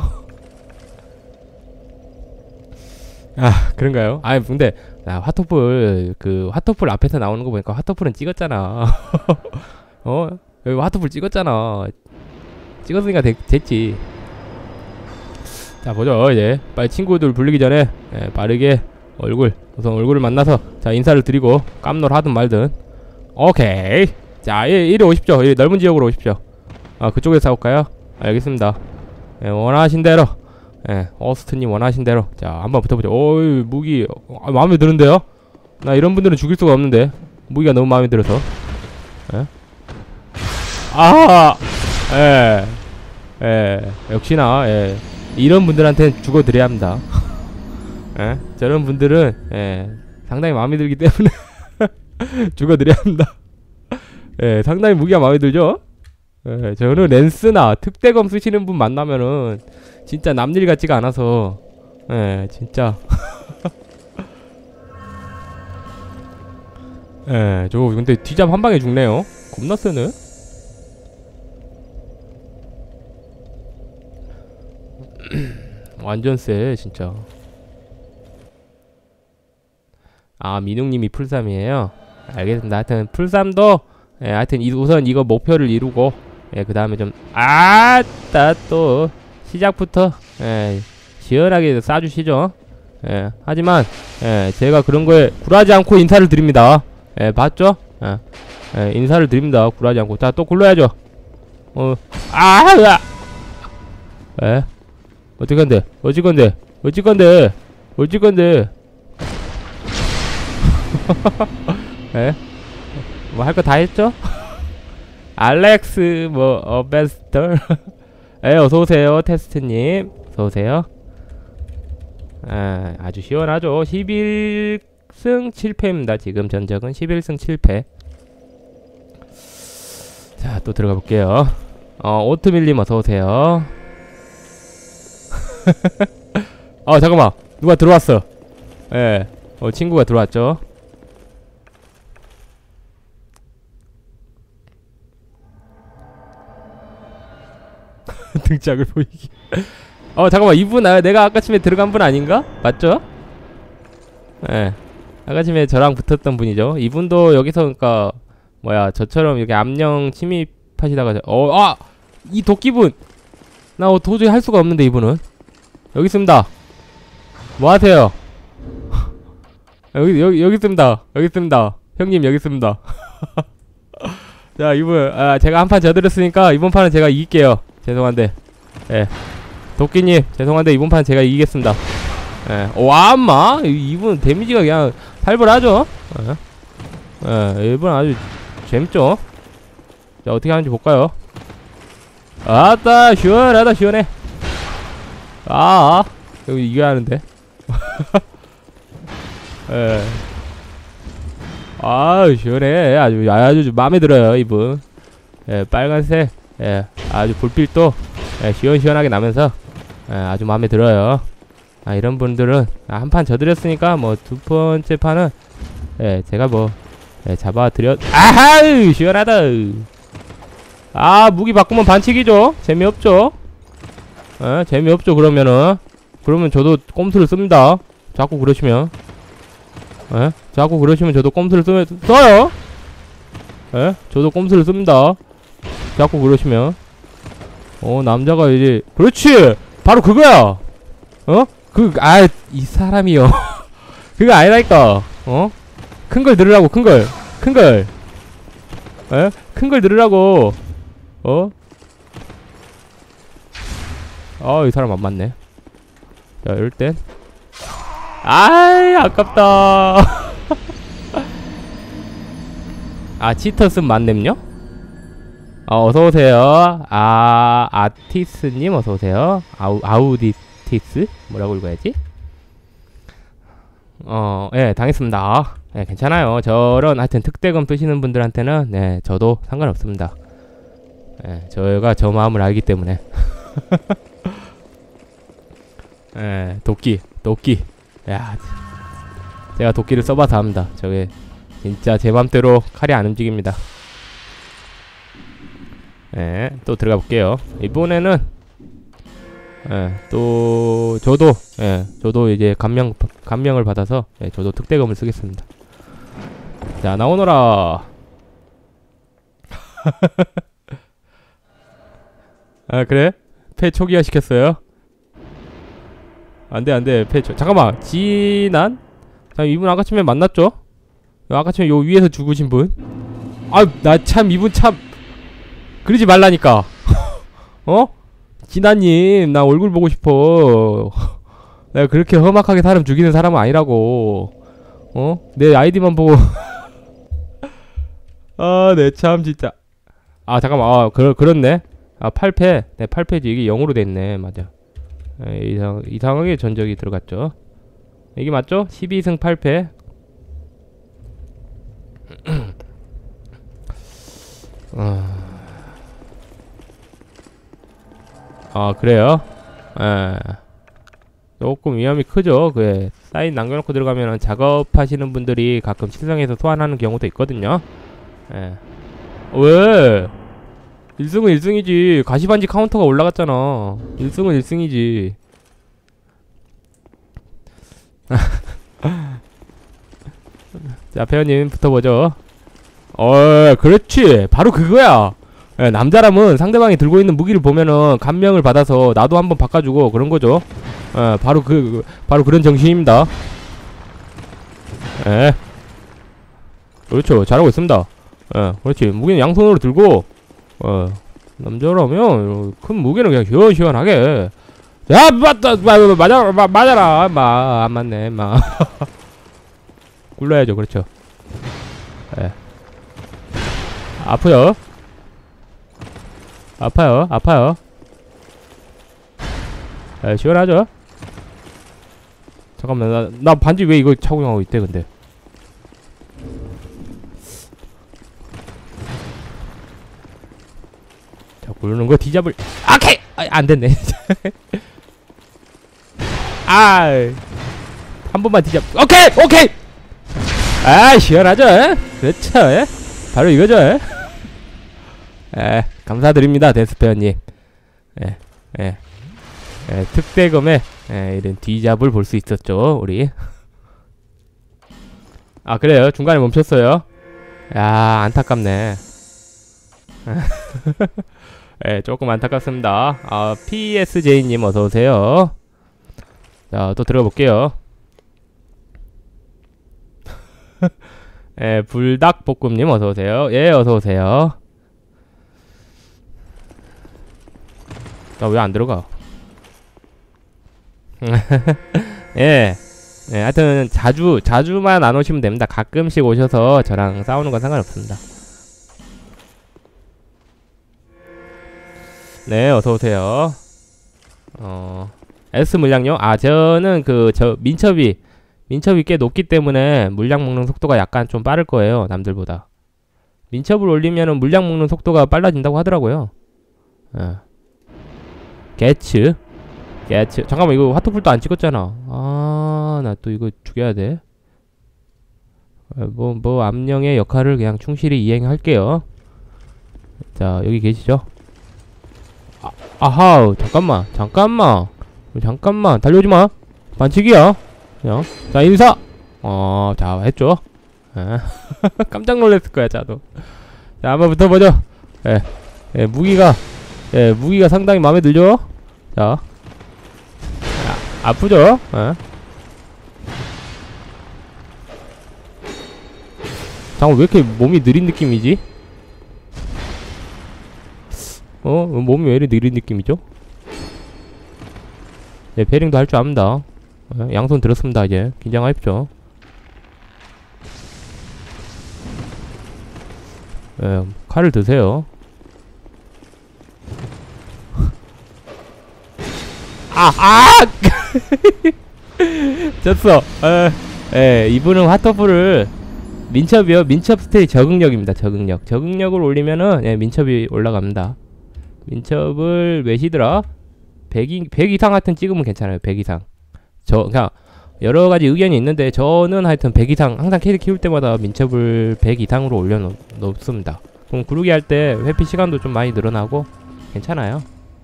아, 그런가요? 아, 근데 나 화토불 그 화토불 앞에서 나오는 거 보니까 화토불은 찍었잖아. 어? 여기 화토불 찍었잖아. 찍었으니까 되, 됐지. 자, 보죠. 이제 빨리 친구들 불리기 전에 예, 빠르게 얼굴 우선 얼굴을 만나서 자, 인사를 드리고 깜놀 하든 말든. 오케이. 자, 이, 이리 오십시오. 이 넓은 지역으로 오십시오. 아, 그쪽에서 싸울까요? 알겠습니다. 예, 원하신 대로 예, 어스트님 원하신 대로 자, 한번 붙어보죠. 오이, 무기 아, 마음에 드는데요? 나 이런 분들은 죽일 수가 없는데 무기가 너무 마음에 들어서. 예? 아, 예, 예, 역시나 예, 이런 분들한테는 죽어드려야 합니다. 예? 저런 분들은 예, 상당히 마음에 들기 때문에 죽어드려야 합니다. 예, 상당히 무기가 마음에 들죠? 예, 저는 랜스나 특대검 쓰시는 분 만나면은 진짜 남일 같지가 않아서 예, 진짜 예, 저거 근데 뒤잡 한 방에 죽네요. 겁나 세네. 완전 세 진짜. 아, 민웅님이 풀삼이에요. 알겠습니다. 하여튼 풀삼도 예, 하여튼 이, 우선 이거 목표를 이루고 예, 그 다음에 좀 아따 또 시작부터 예, 시원하게 쏴주시죠. 예, 하지만 예, 제가 그런 거에 굴하지 않고 인사를 드립니다. 예, 봤죠? 예, 예, 인사를 드립니다. 굴하지 않고. 자, 또 굴러야죠. 어, 아, 으아! 예, 어찌건데, 어찌건데, 어찌건데, 어찌건데. 예, 뭐 할 거 다 했죠? 알렉스 뭐 어베스터. 예, 어서 오세요, 테스트님. 어서 오세요. 아, 아주 시원하죠. 십일 승 칠 패입니다. 지금 전적은 십일 승 칠 패. 자, 또 들어가 볼게요. 어, 오트밀님 어서 오세요. 어, 잠깐만. 누가 들어왔어. 예, 어, 친구가 들어왔죠. 등짝을 보이기. 어, 잠깐만. 이분 아, 내가 아까 침에 들어간 분 아닌가? 맞죠? 예, 아까 침에 저랑 붙었던 분이죠. 이분도 여기서 그니까 뭐야 저처럼 이렇게 암령 침입하시다가 어, 아! 이 도끼분! 나 어, 도저히 할 수가 없는데 이분은. 여기 있습니다. 뭐 하세요? 여기 여기 여기 있습니다. 여기 있습니다. 형님 여기 있습니다. 자, 이분 아, 제가 한 판 져드렸으니까 이번 판은 제가 이길게요. 죄송한데 예, 도끼님 죄송한데 이번 판 제가 이기겠습니다. 예, 와마 이분 데미지가 그냥 살벌하죠. 예, 예, 이분 아주 재밌죠. 자, 어떻게 하는지 볼까요? 아따 시원하다 시원해. 아, 여기 이겨야 하는데. 예, 아 시원해. 아주 아주 마음에 들어요 이분. 예, 빨간색 예, 아주 불빛도 예, 시원시원하게 나면서 예, 아주 마음에 들어요. 아, 이런 분들은 아, 한 판 져드렸으니까 뭐 두 번째 판은 예, 제가 뭐 예, 잡아드렸. 아하우 시원하다. 아, 무기 바꾸면 반칙이죠. 재미없죠. 예, 재미없죠. 그러면은 그러면 저도 꼼수를 씁니다. 자꾸 그러시면 예, 자꾸 그러시면 저도 꼼수를 쓰, 써요. 예, 저도 꼼수를 씁니다. 자꾸 그러시면 어, 남자가 이제 그렇지 바로 그거야. 어? 그 아 이 사람이요. 그거 아니라니까. 어? 큰 걸 들으라고. 큰 걸 큰 걸 에? 큰 걸 들으라고. 어? 아, 이 사람 안 맞네. 자, 이럴 땐 아이 아깝다. 아, 치터슨 만렙요? 어, 어서오세요. 아, 아티스님 어서오세요. 아우, 아우디티스? 뭐라고 읽어야지? 어, 예, 당했습니다. 예, 괜찮아요. 저런, 하여튼, 특대검 뜨시는 분들한테는, 네, 저도 상관없습니다. 예, 저희가 저 마음을 알기 때문에. 예, 도끼, 도끼. 야, 제가 도끼를 써봐서 합니다. 저게, 진짜 제 맘대로 칼이 안 움직입니다. 예, 또 들어가 볼게요. 이번에는 예, 또 저도 예, 저도 이제 감명 감명을 받아서 예, 저도 특대검을 쓰겠습니다. 자, 나오너라. 아, 그래? 패 초기화 시켰어요? 안돼 안돼 패 초... 잠깐만 진한? 자, 이분 아까쯤에 만났죠? 아까쯤에 요 위에서 죽으신 분? 아, 나 참 이분 참 그러지 말라니까. 어? 진아님, 나 얼굴 보고 싶어. 내가 그렇게 험악하게 사람 죽이는 사람은 아니라고. 어? 내 아이디만 보고. 아, 내 참 진짜. 아, 잠깐만. 아, 그러, 그렇네. 아, 팔 패. 네, 팔 패지. 이게 영으로 됐네. 맞아. 에, 이상, 이상하게 전적이 들어갔죠. 이게 맞죠? 십이 승 팔 패. 어... 아 그래요? 에 조금 위험이 크죠. 그에 사인 남겨놓고 들어가면 작업하시는 분들이 가끔 실성해서 소환하는 경우도 있거든요. 에 왜? 일 승은 일 승이지. 가시반지 카운터가 올라갔잖아. 일 승은 일 승이지. 자, 페어님 붙어보죠. 어, 그렇지. 바로 그거야. 예, 남자라면 상대방이 들고 있는 무기를 보면은 감명을 받아서 나도 한번 바꿔주고 그런 거죠. 예, 바로 그, 그 바로 그런 정신입니다. 예. 그렇죠. 잘하고 있습니다. 예, 그렇지. 무기는 양손으로 들고, 어, 남자라면 큰 무기는 그냥 시원시원하게. 야, 맞다, 맞아, 맞아, 맞아라, 마, 안 맞네, 마. 굴러야죠, 그렇죠. 예. 아프요. 아파요, 아파요. 예, 시원하죠. 잠깐만, 나, 나 반지 왜 이거 착용하고 있대, 근데. 자, 굴르는 거 뒤잡을. 오케이! 아, 안 됐네. 아, 한 번만 뒤잡. 오케이! 오케이! 아, 시원하죠? 에? 그렇죠? 에? 바로 이거죠? 에? 에, 감사드립니다, 데스페어님. 예, 예. 예, 특대검에 예, 이런 뒤잡을 볼 수 있었죠, 우리. 아, 그래요? 중간에 멈췄어요? 야, 안타깝네. 예, 조금 안타깝습니다. 아, 피에스제이님 어서오세요. 자, 또 들어볼게요. 예, 불닭볶음님 어서오세요. 예, 어서오세요. 나 왜 안 들어가? 예. 예, 하여튼 자주 자주만 안 오시면 됩니다. 가끔씩 오셔서 저랑 싸우는 건 상관없습니다. 네, 어서 오세요. 어, S 물량요? 아, 저는 그 저 민첩이 민첩이 꽤 높기 때문에 물량 먹는 속도가 약간 좀 빠를 거예요, 남들보다. 민첩을 올리면은 물량 먹는 속도가 빨라진다고 하더라고요. 예. 개츠 개츠 잠깐만, 이거 하트풀도 안 찍었잖아. 아, 나 또 이거 죽여야 돼. 뭐, 뭐, 암령의 역할을 그냥 충실히 이행할게요. 자, 여기 계시죠? 아, 아하, 잠깐만, 잠깐만, 잠깐만, 달려오지마. 반칙이야. 야, 자, 인사! 어, 자, 했죠? 예. 깜짝 놀랐을 거야, 자도. 자, 한번 붙어보죠. 예, 예, 무기가, 예, 무기가 상당히 마음에 들죠? 자. 아, 아프죠? 예. 잠깐, 왜 이렇게 몸이 느린 느낌이지? 어? 몸이 왜 이렇게 느린 느낌이죠? 네, 베링도 할 줄 압니다. 예, 양손 들었습니다, 이제. 긴장하십시오. 예, 칼을 드세요. 아! 아! 졌어. 에, 에, 이분은 화터프를 민첩이요. 민첩 스테이 적응력입니다. 적응력. 적응력을 올리면은 예, 민첩이 올라갑니다. 민첩을 몇이더라? 백, 백 이상 하여튼 찍으면 괜찮아요. 백 이상. 저 그냥 여러 가지 의견이 있는데 저는 하여튼 백 이상 항상 캐릭 키울 때마다 민첩을 백 이상으로 올려 놓습니다. 그럼 구르기 할 때 회피 시간도 좀 많이 늘어나고 괜찮아요.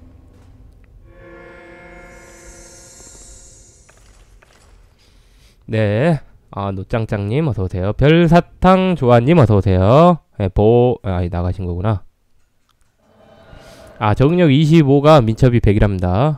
네. 아, 노짱짱님 어서오세요. 별사탕 조아님 어서오세요. 네, 보, 아, 나가신 거구나. 아, 적응력 이십오가 민첩이 백이랍니다.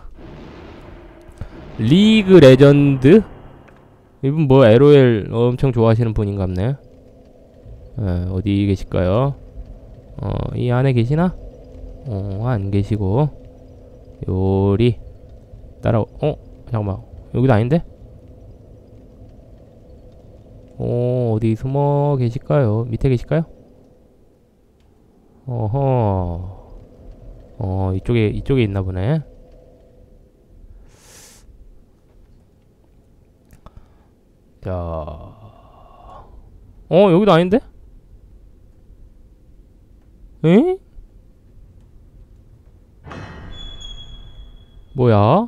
리그 레전드? 이분 뭐 엘오엘 엄청 좋아하시는 분인갑네. 네, 어디 계실까요? 어, 이 안에 계시나? 어, 안 계시고. 요리. 따라, 어? 잠깐만. 여기도 아닌데? 어, 어디 숨어 계실까요? 밑에 계실까요? 어허. 어, 이쪽에, 이쪽에 있나 보네. 자, 어 여기도 아닌데? 에? 뭐야?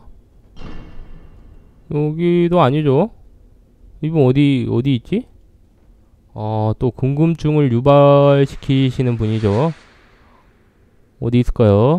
여기도 아니죠? 이분 어디 어디 있지? 어, 또 궁금증을 유발시키시는 분이죠. 어디 있을까요?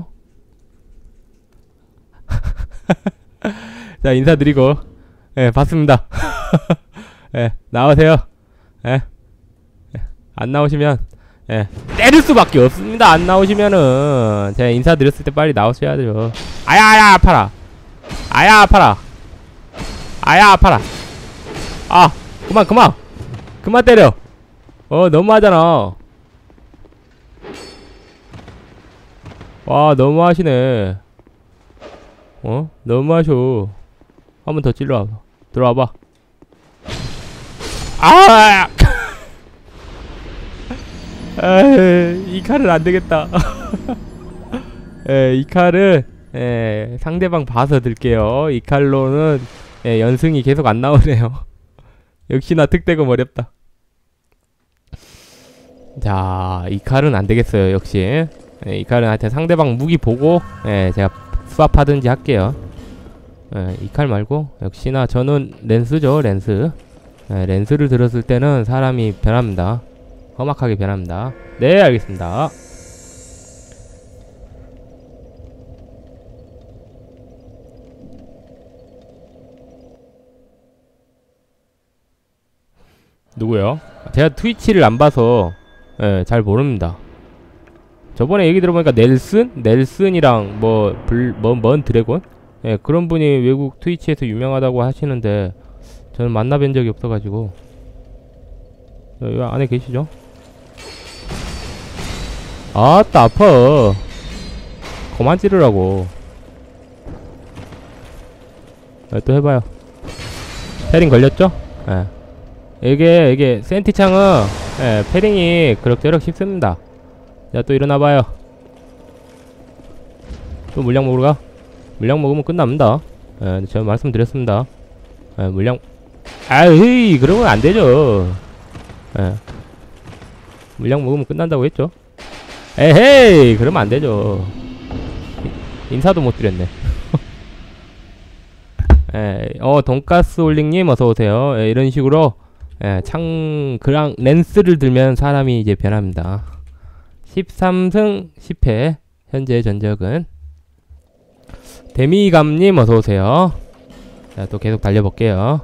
자, 인사드리고, 예, 봤습니다. 예, 나오세요. 예, 안 나오시면, 예, 때릴 수밖에 없습니다. 안 나오시면은, 제가 인사드렸을 때 빨리 나오셔야죠. 아야, 아야, 아파라. 아야, 아파라. 아야, 아파라. 아, 그만, 그만. 그만 때려. 어, 너무하잖아. 와, 너무하시네. 어? 너무하셔. 한 번 더 찔러와. 들어와봐. 아! 에이, 이 칼은 안되겠다. 에, 이 칼은 에, 상대방 봐서 들게요. 이 칼로는 에, 연승이 계속 안 나오네요. 역시나 특대금 어렵다. 자, 이 칼은 안되겠어요. 역시 에, 이 칼은 하여튼 상대방 무기 보고 에, 제가 수합하든지 할게요. 에, 이 칼 말고 역시나 저는 렌스죠. 렌스. 에, 렌스를 들었을 때는 사람이 변합니다. 험악하게 변합니다. 네, 알겠습니다. 누구요? 제가 트위치를 안 봐서 예, 잘 모릅니다. 저번에 얘기 들어보니까 넬슨? 넬슨이랑 뭐, 불, 뭐, 뭔 드래곤? 예, 그런 분이 외국 트위치에서 유명하다고 하시는데 저는 만나뵌 적이 없어가지고. 여기 안에 계시죠? 아따, 아파. 그만 찌르라고. 예, 또 해봐요. 패링 걸렸죠? 예. 이게 이게 센티창은 예, 패링이 그럭저럭 쉽습니다. 자, 또 일어나봐요. 또 물량 먹으러 가. 물량 먹으면 끝납니다. 예, 제가 말씀드렸습니다. 예, 물량. 아이, 그러면 안 되죠. 예. 물량 먹으면 끝난다고 했죠. 에헤이, 그러면 안 되죠. 인사도 못 드렸네. 예, 어, 돈가스 올링님 어서오세요. 예, 이런 식으로 예, 창, 그랑 렌스를 들면 사람이 이제 변합니다. 십삼 승 십 패. 현재 전적은. 데미감님 어서오세요. 자, 또 계속 달려볼게요.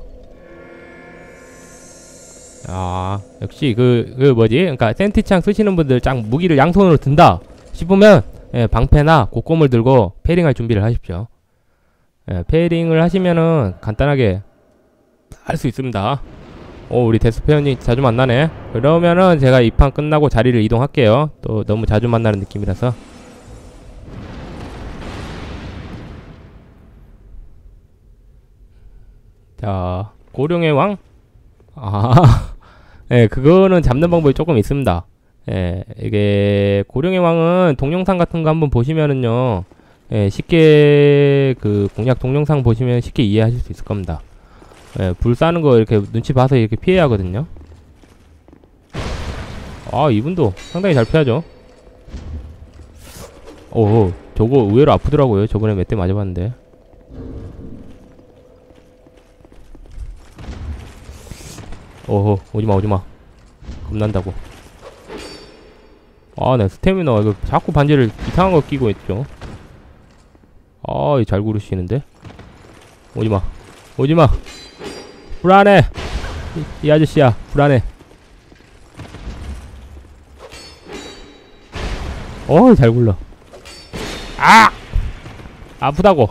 아, 역시 그, 그 뭐지? 그니까 센티창 쓰시는 분들 짱 무기를 양손으로 든다 싶으면 예, 방패나 곡괭을 들고 패링할 준비를 하십시오. 예, 패링을 하시면은 간단하게 할 수 있습니다. 오, 우리 데스페어님 자주 만나네. 그러면은 제가 이 판 끝나고 자리를 이동할게요. 또 너무 자주 만나는 느낌이라서. 자, 고령의 왕? 아, 예, 그거는 잡는 방법이 조금 있습니다. 예, 이게 고령의 왕은 동영상 같은 거 한번 보시면은요, 예, 쉽게 그 공략 동영상 보시면 쉽게 이해하실 수 있을 겁니다. 예, 불 싸는 거 이렇게 눈치 봐서 이렇게 피해야 하거든요. 아, 이분도 상당히 잘 피하죠. 오, 저거 의외로 아프더라고요. 저번에 몇 대 맞아봤는데. 오호, 오지마, 오지마. 겁난다고. 아, 네, 스태미너. 이거 자꾸 반지를 이상한 거 끼고 있죠. 아, 이 잘 구르시는데? 오지마. 오지마. 불안해. 이, 이 아저씨야, 불안해. 어, 잘 굴러. 아! 아프다고.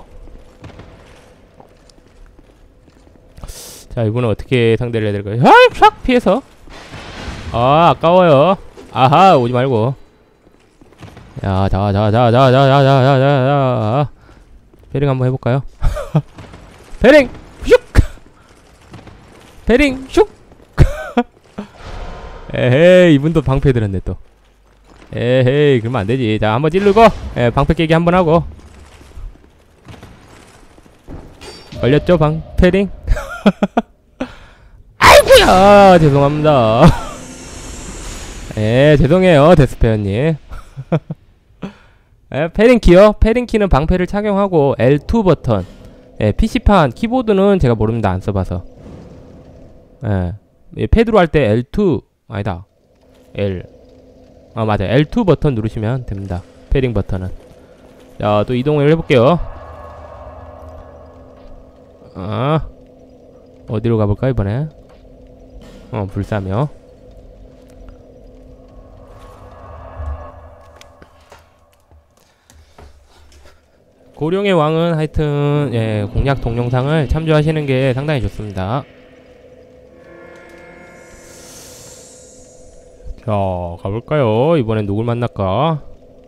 자, 이분은 어떻게 상대를 해야 될까요? 아이, 샥! 피해서. 아, 아까워요. 아하, 오지 말고. 야, 자, 자, 자, 자, 자, 자, 자, 자, 자, 자. 패링 한번 해볼까요? 패링! 슉! 패링! 슉! 에헤이, 이분도 방패 들었네, 또. 에헤이, 그러면 안 되지. 자, 한번 찌르고, 에, 방패 깨기 한번 하고. 걸렸죠, 방, 패링? 아이고야 죄송합니다. 예 죄송해요 데스페어님. 예, 패딩키요? 패딩키는 방패를 착용하고 엘 투 버튼. 예, 피씨판 키보드는 제가 모릅니다. 안 써봐서. 예, 예 패드로 할 때 엘 투 아니다 L 아 맞아 엘 투 버튼 누르시면 됩니다. 패딩 버튼은. 자 또 이동을 해볼게요. 아 어디로 가볼까 이번에. 어 불사며. 고령의 왕은 하여튼 예, 공략 동영상을 참조하시는 게 상당히 좋습니다. 자 가볼까요? 이번엔 누굴 만날까?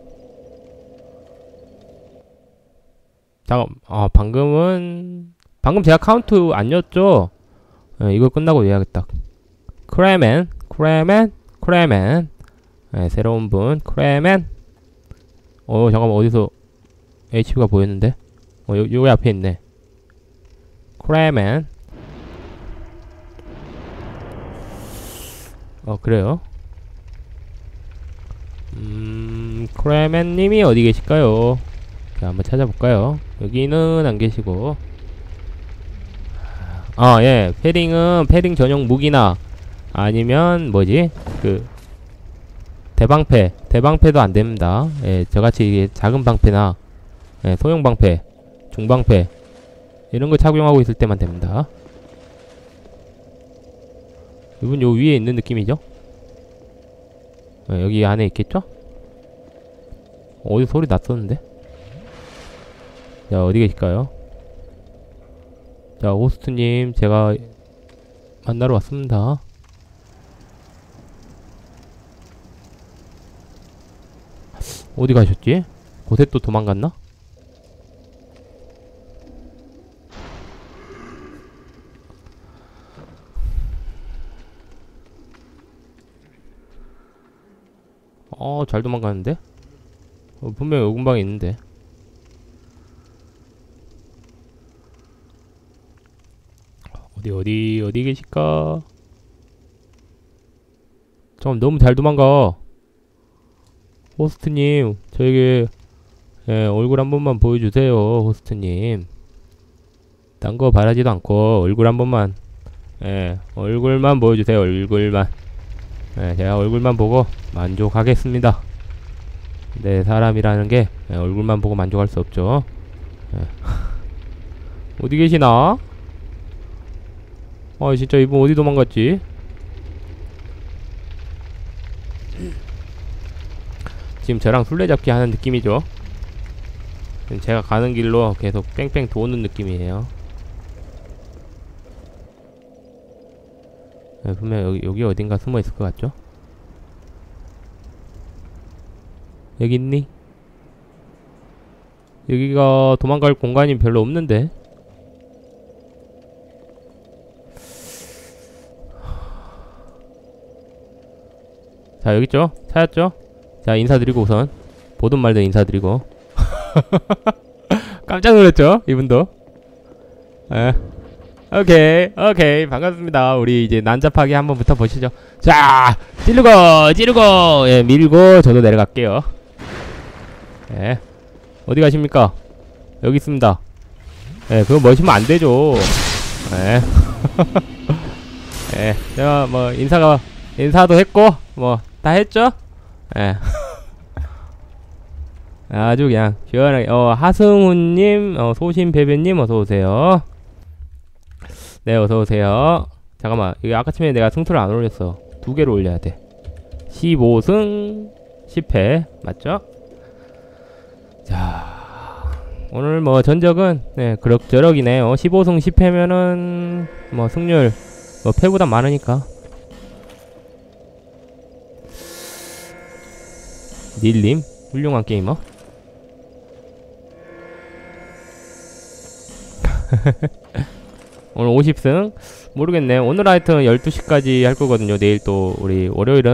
잠깐 아 방금은 방금 제가 카운트 아니었죠? 예, 이거 끝나고 해야겠다. 크레멘 크레멘 크레멘 예, 새로운 분 크레멘. 어 잠깐만 어디서 에이치피가 보였는데? 어, 요, 여기 앞에 있네. 크레멘. 어, 그래요? 음, 크레멘님이 어디 계실까요? 자, 한번 찾아볼까요? 여기는 안 계시고. 아, 예. 패딩은 패딩 전용 무기나 아니면 뭐지? 그, 대방패. 대방패도 안 됩니다. 예, 저같이 이게 작은 방패나 네, 소형 방패, 중방패 이런 거 착용하고 있을 때만 됩니다. 이분 요 위에 있는 느낌이죠? 네, 여기 안에 있겠죠? 어디 소리 났었는데? 자 어디 계실까요? 자 호스트님 제가 만나러 왔습니다. 어디 가셨지? 곳에 또 도망갔나? 어, 잘 도망가는데? 어, 분명히 요 근방에 있는데. 어디, 어디, 어디 계실까? 잠깐, 너무 잘 도망가. 호스트님, 저에게, 예, 얼굴 한 번만 보여주세요, 호스트님. 딴 거 바라지도 않고, 얼굴 한 번만, 예, 얼굴만 보여주세요, 얼굴만. 예, 제가 얼굴만 보고 만족하겠습니다. 네, 사람이라는 게 예, 얼굴만 보고 만족할 수 없죠. 예. 어디 계시나? 아, 진짜 이분 어디 도망갔지? 지금 저랑 술래잡기 하는 느낌이죠. 제가 가는 길로 계속 뺑뺑 도는 느낌이에요. 네, 분명 여기, 여기 어딘가 숨어 있을 것 같죠? 여기 있니? 여기가 도망갈 공간이 별로 없는데? 자, 여기 있죠? 찾았죠? 자, 인사드리고 우선. 보든 말든 인사드리고. 깜짝 놀랐죠? 이분도. 에. 오케이, 오케이. 반갑습니다. 우리 이제 난잡하게 한번 붙어보시죠. 자, 찌르고, 찌르고, 예, 밀고, 저도 내려갈게요. 예. 어디 가십니까? 여기 있습니다. 예, 그거 멋이면 안 되죠. 예. 예, 제가 뭐, 인사가, 인사도 했고, 뭐, 다 했죠? 예. 아주 그냥, 시원하게, 어, 하승우님, 어, 소신배배님, 어서오세요. 네, 어서오세요. 잠깐만, 이거 아까 처음에 내가 승수를 안 올렸어. 두 개로 올려야 돼. 십오 승 십 패 맞죠? 자, 오늘 뭐 전적은 네 그럭저럭이네요. 십오 승 십 패면은 뭐 승률 뭐 패보다 많으니까. 닐님 훌륭한 게이머. 오늘 오십 승 모르겠네. 오늘 하여튼 열두 시까지 할 거거든요. 내일 또 우리 월요일은